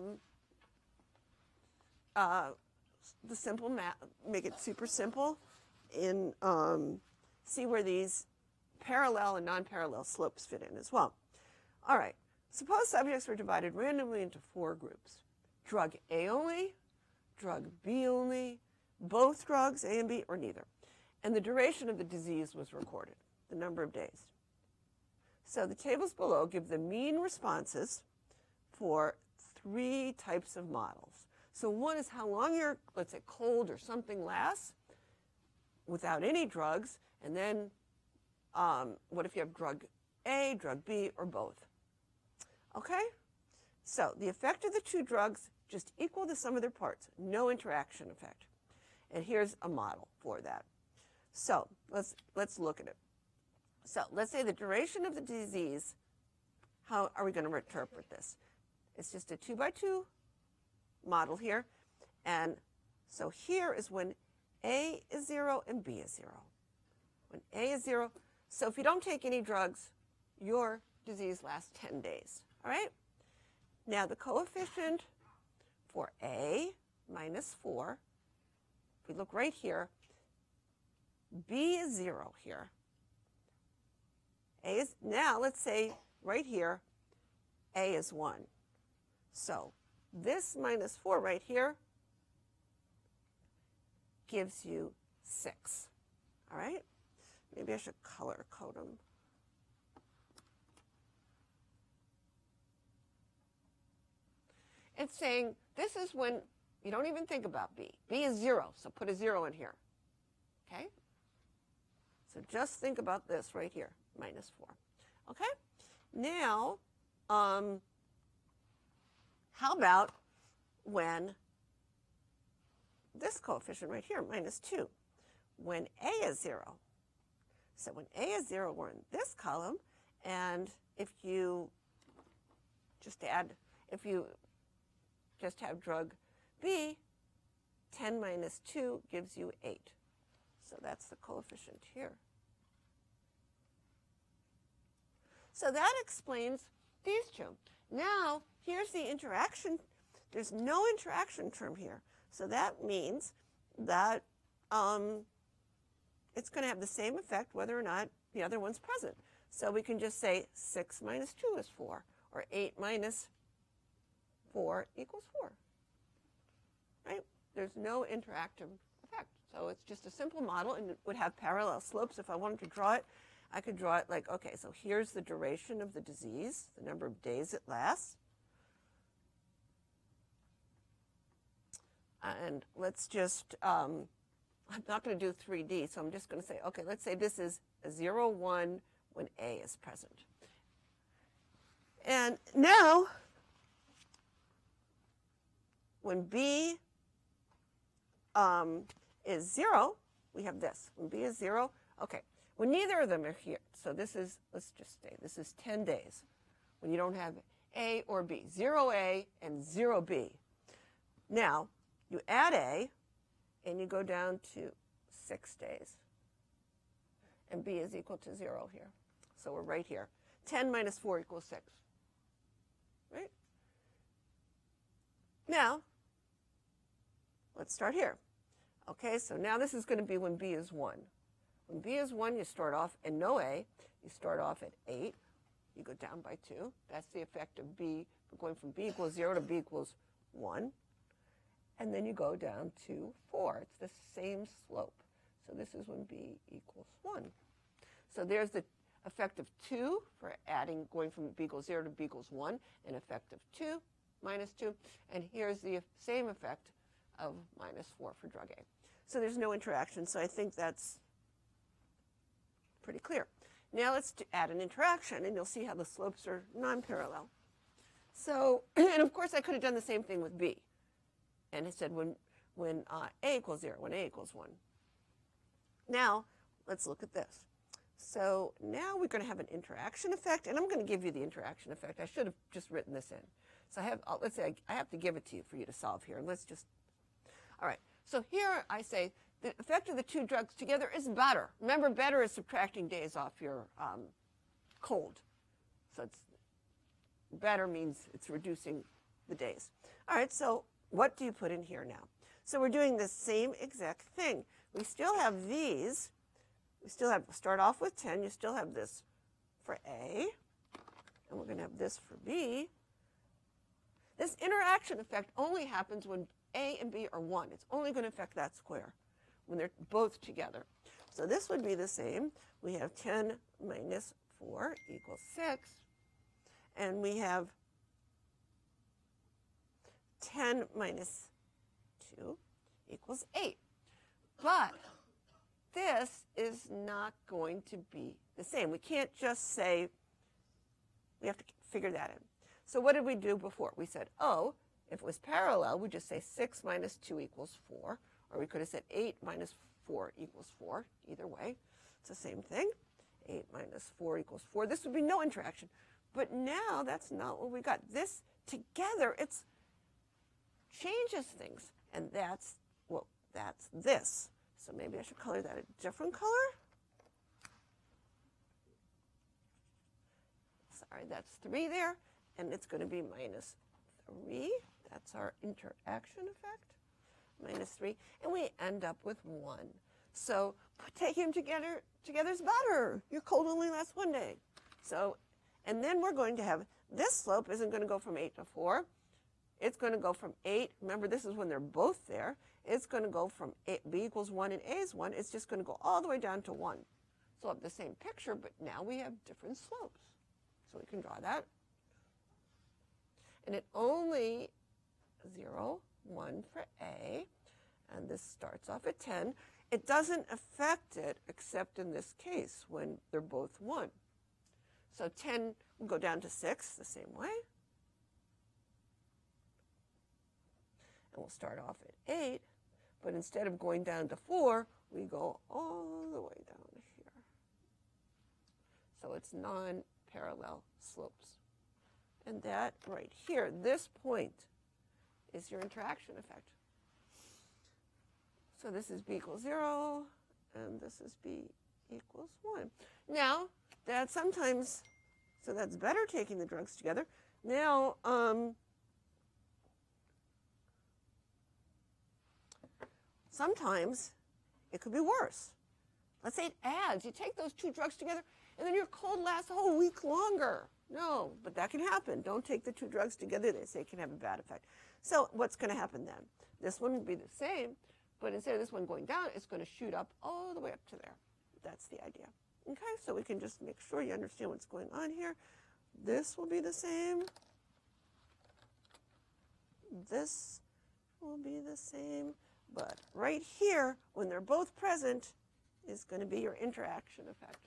the simple math, make it super simple, and see where these parallel and non-parallel slopes fit in as well. All right, suppose subjects were divided randomly into 4 groups. Drug A only, drug B only, both drugs, A and B, or neither. And the duration of the disease was recorded, the number of days. So the tables below give the mean responses for 3 types of models. So one is how long your, let's say, cold or something lasts without any drugs, and then what if you have drug A, drug B, or both? Okay? So the effect of the 2 drugs just equal the sum of their parts, no interaction effect. And here's a model for that. So let's look at it. So let's say the duration of the disease, how are we going to interpret this? It's just a 2x2 model here. And so here is when A is 0 and B is 0. When A is 0, so if you don't take any drugs, your disease lasts 10 days. All right? Now the coefficient for A minus 4, if we look right here, B is 0 here. A is, now let's say right here, A is 1. So this minus 4 right here gives you 6. All right? Maybe I should color code them. It's saying this is when you don't even think about B. B is 0, so put a 0 in here. Okay? So just think about this right here, minus 4. Okay? Now, how about when this coefficient right here, minus 2, when A is 0? So when A is 0, we're in this column, and if you just have drug B, 10 minus 2 gives you 8. So that's the coefficient here. So that explains these 2. Now, here's the interaction. There's no interaction term here. So that means that it's going to have the same effect whether or not the other one's present. So we can just say 6 minus 2 is 4, or 8 minus 4 equals 4. Right? There's no interactive effect. So it's just a simple model, and it would have parallel slopes. If I wanted to draw it, I could draw it like, okay, so here's the duration of the disease, the number of days it lasts. And let's just, I'm not going to do 3D, so I'm just going to say, okay, let's say this is a 0, 1 when A is present. And now, when B is 0, we have this. When B is 0, okay, when neither of them are here, so this is, let's just say, this is 10 days when you don't have A or B, 0A and 0B. Now, you add A, and you go down to 6 days. And B is equal to 0 here. So we're right here. 10 minus 4 equals 6. Right? Now, let's start here. Okay, so now this is going to be when B is 1. When B is 1, you start off, and no A, you start off at 8. You go down by 2. That's the effect of B. We're going from B equals 0 to B equals 1. And then you go down to 4. It's the same slope. So this is when B equals 1. So there's the effect of 2 for adding, going from B equals 0 to B equals 1, an effect of 2 minus 2. And here's the same effect of -4 for drug A. So there's no interaction, so I think that's pretty clear. Now let's add an interaction, and you'll see how the slopes are non-parallel. So, and of course I could have done the same thing with B, and I said when A equals 0, when A equals 1. Now, let's look at this. So now we're going to have an interaction effect, and I'm going to give you the interaction effect. I should have just written this in. So I have, let's say I have to give it to you for you to solve here. Let's just, all right. So here I say the effect of the two drugs together is better. Remember, better is subtracting days off your cold. So it's better means it's reducing the days. All right, so what do you put in here now? So we're doing the same exact thing. We still have these. We still have, start off with 10. You still have this for A. And we're going to have this for B. This interaction effect only happens when A and B are 1. It's only going to affect that square when they're both together. So this would be the same. We have 10 minus 4 equals 6. And we have 10 minus 2 equals 8. But this is not going to be the same. We can't just say, we have to figure that in. So what did we do before? We said, oh, if it was parallel, we'd just say 6 minus 2 equals 4. Or we could have said 8 minus 4 equals 4. Either way, it's the same thing. 8 minus 4 equals 4. This would be no interaction. But now that's not what we got. This together, it changes things. And that's, well, that's this. So maybe I should color that a different color. Sorry, that's 3 there. And it's going to be minus 3. That's our interaction effect. Minus 3. And we end up with 1. So taking them together is better. Your cold only lasts 1 day. So, and then we're going to have, this slope isn't going to go from 8 to 4. It's going to go from 8. Remember, this is when they're both there. It's going to go from B equals 1 and A is 1. It's just going to go all the way down to 1. So we'll have the same picture, but now we have different slopes. So we can draw that. And it only 0, 1 for A. And this starts off at 10. It doesn't affect it except in this case when they're both 1. So 10 will go down to 6 the same way. And we'll start off at 8. But instead of going down to 4, we go all the way down here. So it's non-parallel slopes. And that right here, this point, is your interaction effect. So this is B equals 0, and this is B equals 1. Now, that sometimes, so that's better taking the drugs together. Now, sometimes it could be worse. Let's say it adds. You take those two drugs together, and then your cold lasts a whole week longer. No, but that can happen. Don't take the two drugs together. They say it can have a bad effect. So what's going to happen then? This one would be the same, but instead of this one going down, it's going to shoot up all the way up to there. That's the idea. Okay, so we can just make sure you understand what's going on here. This will be the same. This will be the same. But right here, when they're both present, is going to be your interaction effect.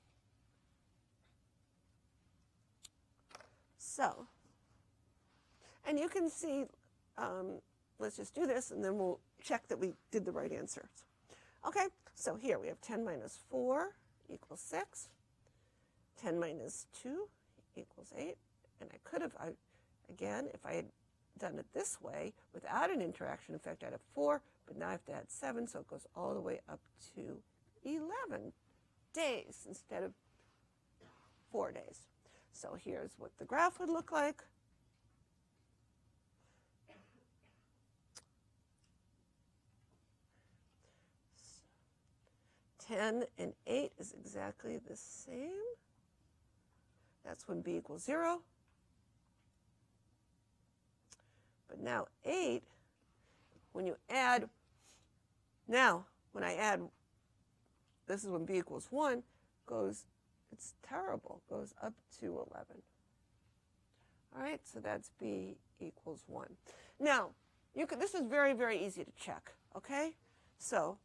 So, and you can see, let's just do this, and then we'll check that we did the right answers. Okay, so here we have 10 minus 4 equals 6. 10 minus 2 equals 8. And I could have, again, if I had done it this way, without an interaction effect, I'd have 4, but now I have to add 7, so it goes all the way up to 11 days instead of 4 days. So here's what the graph would look like. So 10 and 8 is exactly the same. That's when B equals 0. But now 8, when you add, now when I add, this is when B equals 1, goes, it's terrible, goes up to 11. All right, so that's B equals 1. Now, This is very, very easy to check, okay? So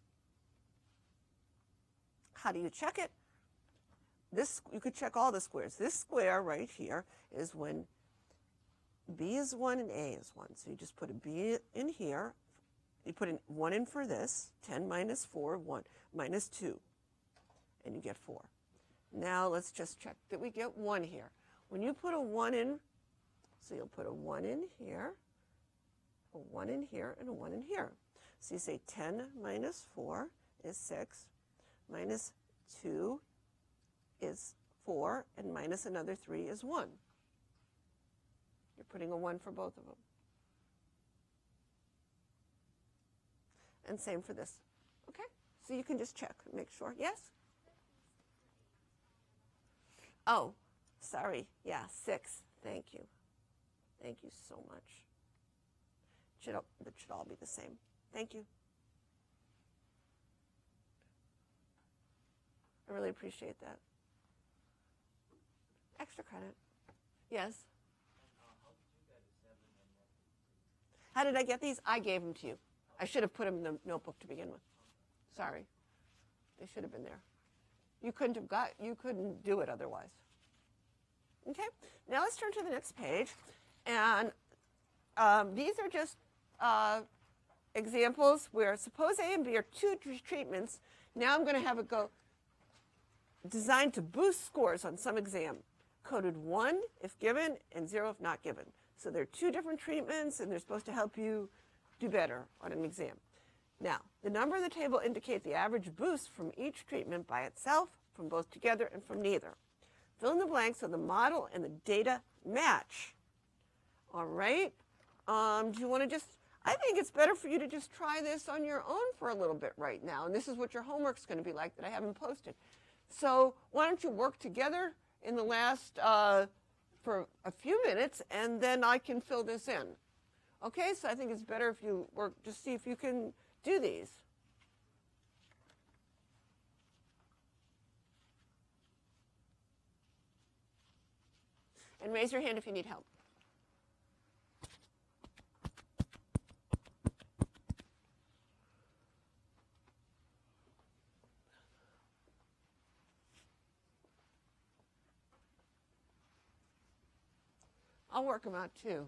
how do you check it? You could check all the squares. This square right here is when b is 1 and a is 1. So you just put a b in here. You put in 1 in for this, 10 minus 4, 1 minus 2, and you get 4. Now let's just check that we get 1 here. When you put a 1 in, so you'll put a 1 in here, a 1 in here, and a 1 in here. So you say 10 minus 4 is 6, minus 2 is 4, and minus another 3 is 1. You're putting a 1 for both of them. And same for this. Okay? So you can just check and make sure. Yes? Oh, sorry. Yeah, 6. Thank you. Thank you so much. That should all be the same. Thank you. I really appreciate that. Extra credit. Yes? How did I get these? I gave them to you. I should have put them in the notebook to begin with. Sorry. They should have been there. You couldn't do it otherwise. Okay, now let's turn to the next page. And these are just examples where suppose A and B are two treatments. Now I'm going to have it go designed to boost scores on some exam. Coded 1 if given and 0 if not given. So they're two different treatments and they're supposed to help you do better on an exam. Now, the number in the table indicates the average boost from each treatment by itself, from both together, and from neither. Fill in the blanks so the model and the data match. All right? Do you want to I think it's better for you to just try this on your own for a little bit right now. And this is what your homework's going to be like that I haven't posted. So why don't you work together in the last, for a few minutes, and then I can fill this in. Okay, so I think it's better if you work, just see if you can do these. And raise your hand if you need help. I'll work them out too.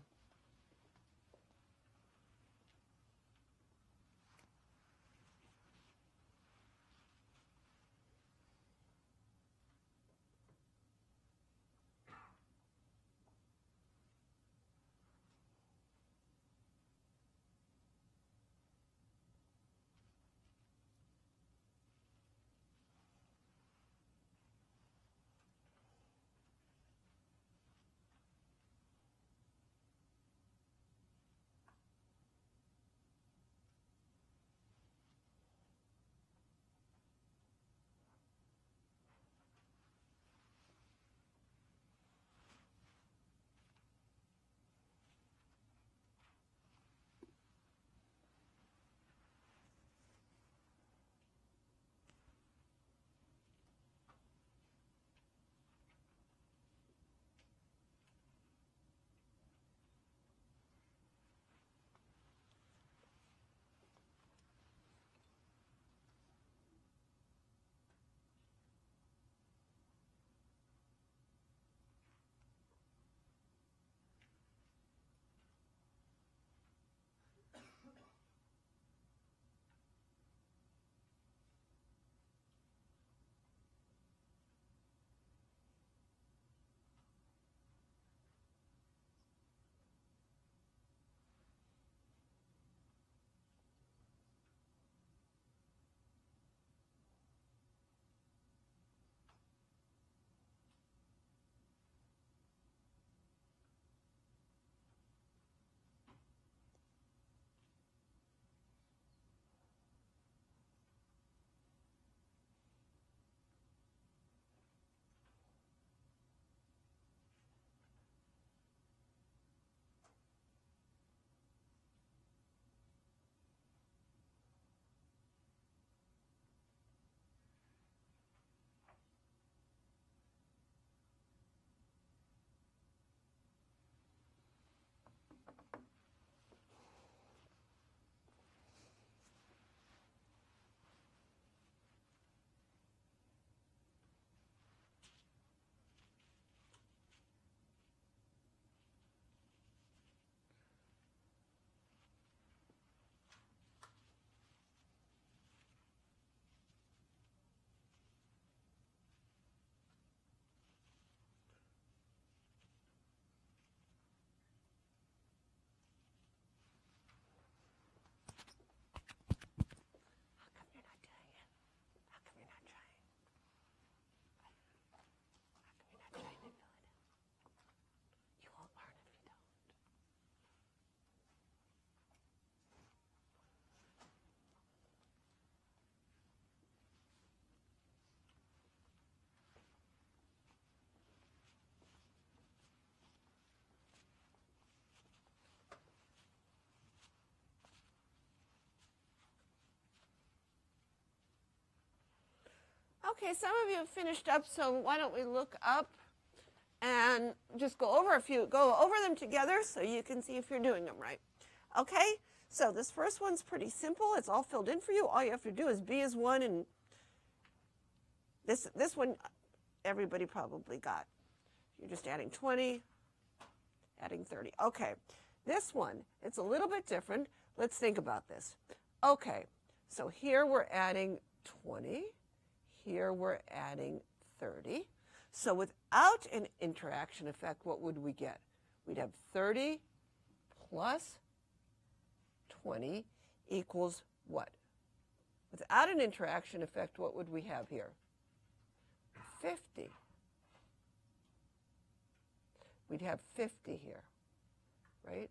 Okay, some of you have finished up, so why don't we look up and just go over them together so you can see if you're doing them right. Okay, so this first one's pretty simple. It's all filled in for you. All you have to do is B is 1, and this one everybody probably got. You're just adding 20, adding 30. Okay, this one, it's a little bit different. Let's think about this. Okay, so here we're adding 20. Here we're adding 30. So without an interaction effect, what would we get? We'd have 30 plus 20 equals what? Without an interaction effect, what would we have here? 50. We'd have 50 here, right?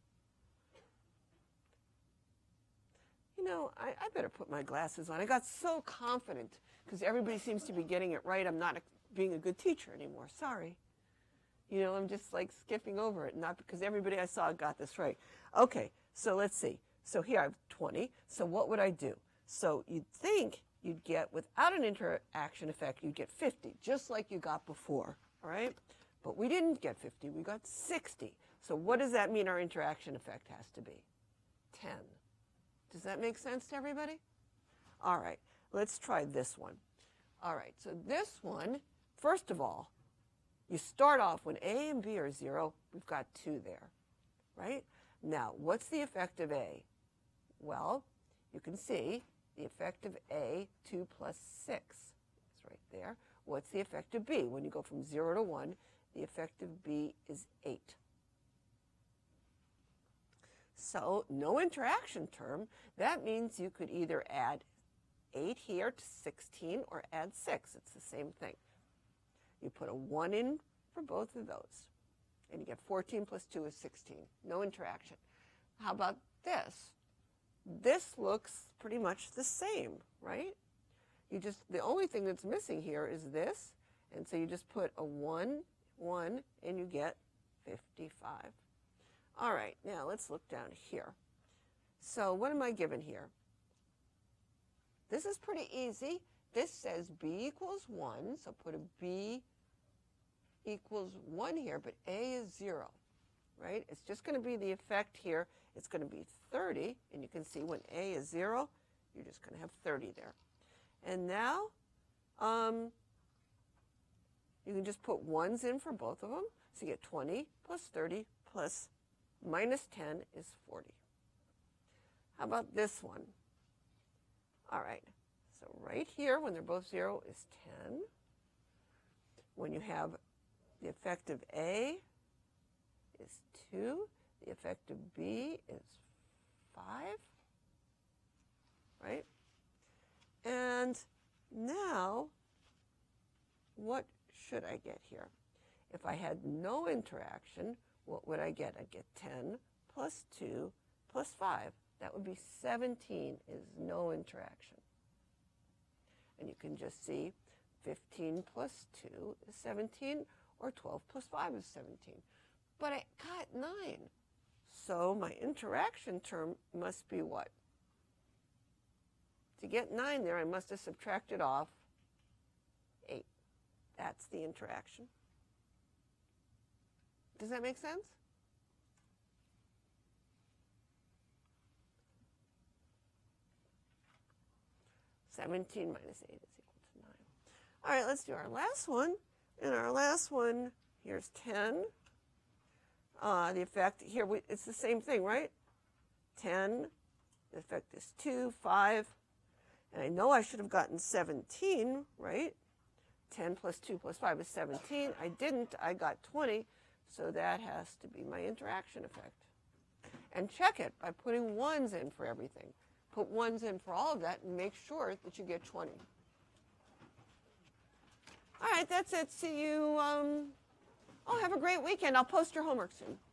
You know, I better put my glasses on. I got so confident because everybody seems to be getting it right. I'm not being a good teacher anymore. Sorry. You know, I'm just like skipping over it, not because everybody I saw got this right. Okay, so let's see. So here I have 20. So what would I do? So you'd think you'd get, without an interaction effect, you'd get 50, just like you got before, all right? But we didn't get 50, we got 60. So what does that mean our interaction effect has to be? 10. Does that make sense to everybody? All right, let's try this one. All right, so this one, first of all, you start off when A and B are 0, we've got 2 there, right? Now, what's the effect of A? Well, you can see the effect of A, 2 plus 6. It's right there. What's the effect of B? When you go from 0 to 1, the effect of B is 8. So, no interaction term. That means you could either add 8 here to 16 or add 6. It's the same thing. You put a 1 in for both of those, and you get 14 plus 2 is 16. No interaction. How about this? This looks pretty much the same, right? The only thing that's missing here is this, and so you just put a 1, and you get 55. All right, now let's look down here. So what am I given here? This is pretty easy. This says B equals 1, so put a B equals 1 here, but A is 0, right? It's just going to be the effect here. It's going to be 30, and you can see when A is 0, you're just going to have 30 there. And now you can just put 1s in for both of them. So you get 20 plus 30 plus minus 10 is 40. How about this one? All right, so right here, when they're both 0, is 10. When you have the effect of A is 2, the effect of B is 5, right? And now, what should I get here? If I had no interaction, what would I get? I'd get 10 plus 2 plus 5. That would be 17 is no interaction. And you can just see 15 plus 2 is 17, or 12 plus 5 is 17. But I got 9. So my interaction term must be what? To get 9 there, I must have subtracted off 8. That's the interaction. Does that make sense? (17 minus 8 is equal to 9). All right, let's do our last one. And our last one, here's 10. The effect here, it's the same thing, right? 10, the effect is 2, 5. And I know I should have gotten 17, right? 10 plus 2 plus 5 is 17. I didn't, I got 20. So that has to be my interaction effect. And check it by putting 1s in for everything. Put 1s in for all of that and make sure that you get 20. All right, that's it. See you. Have a great weekend. I'll post your homework soon.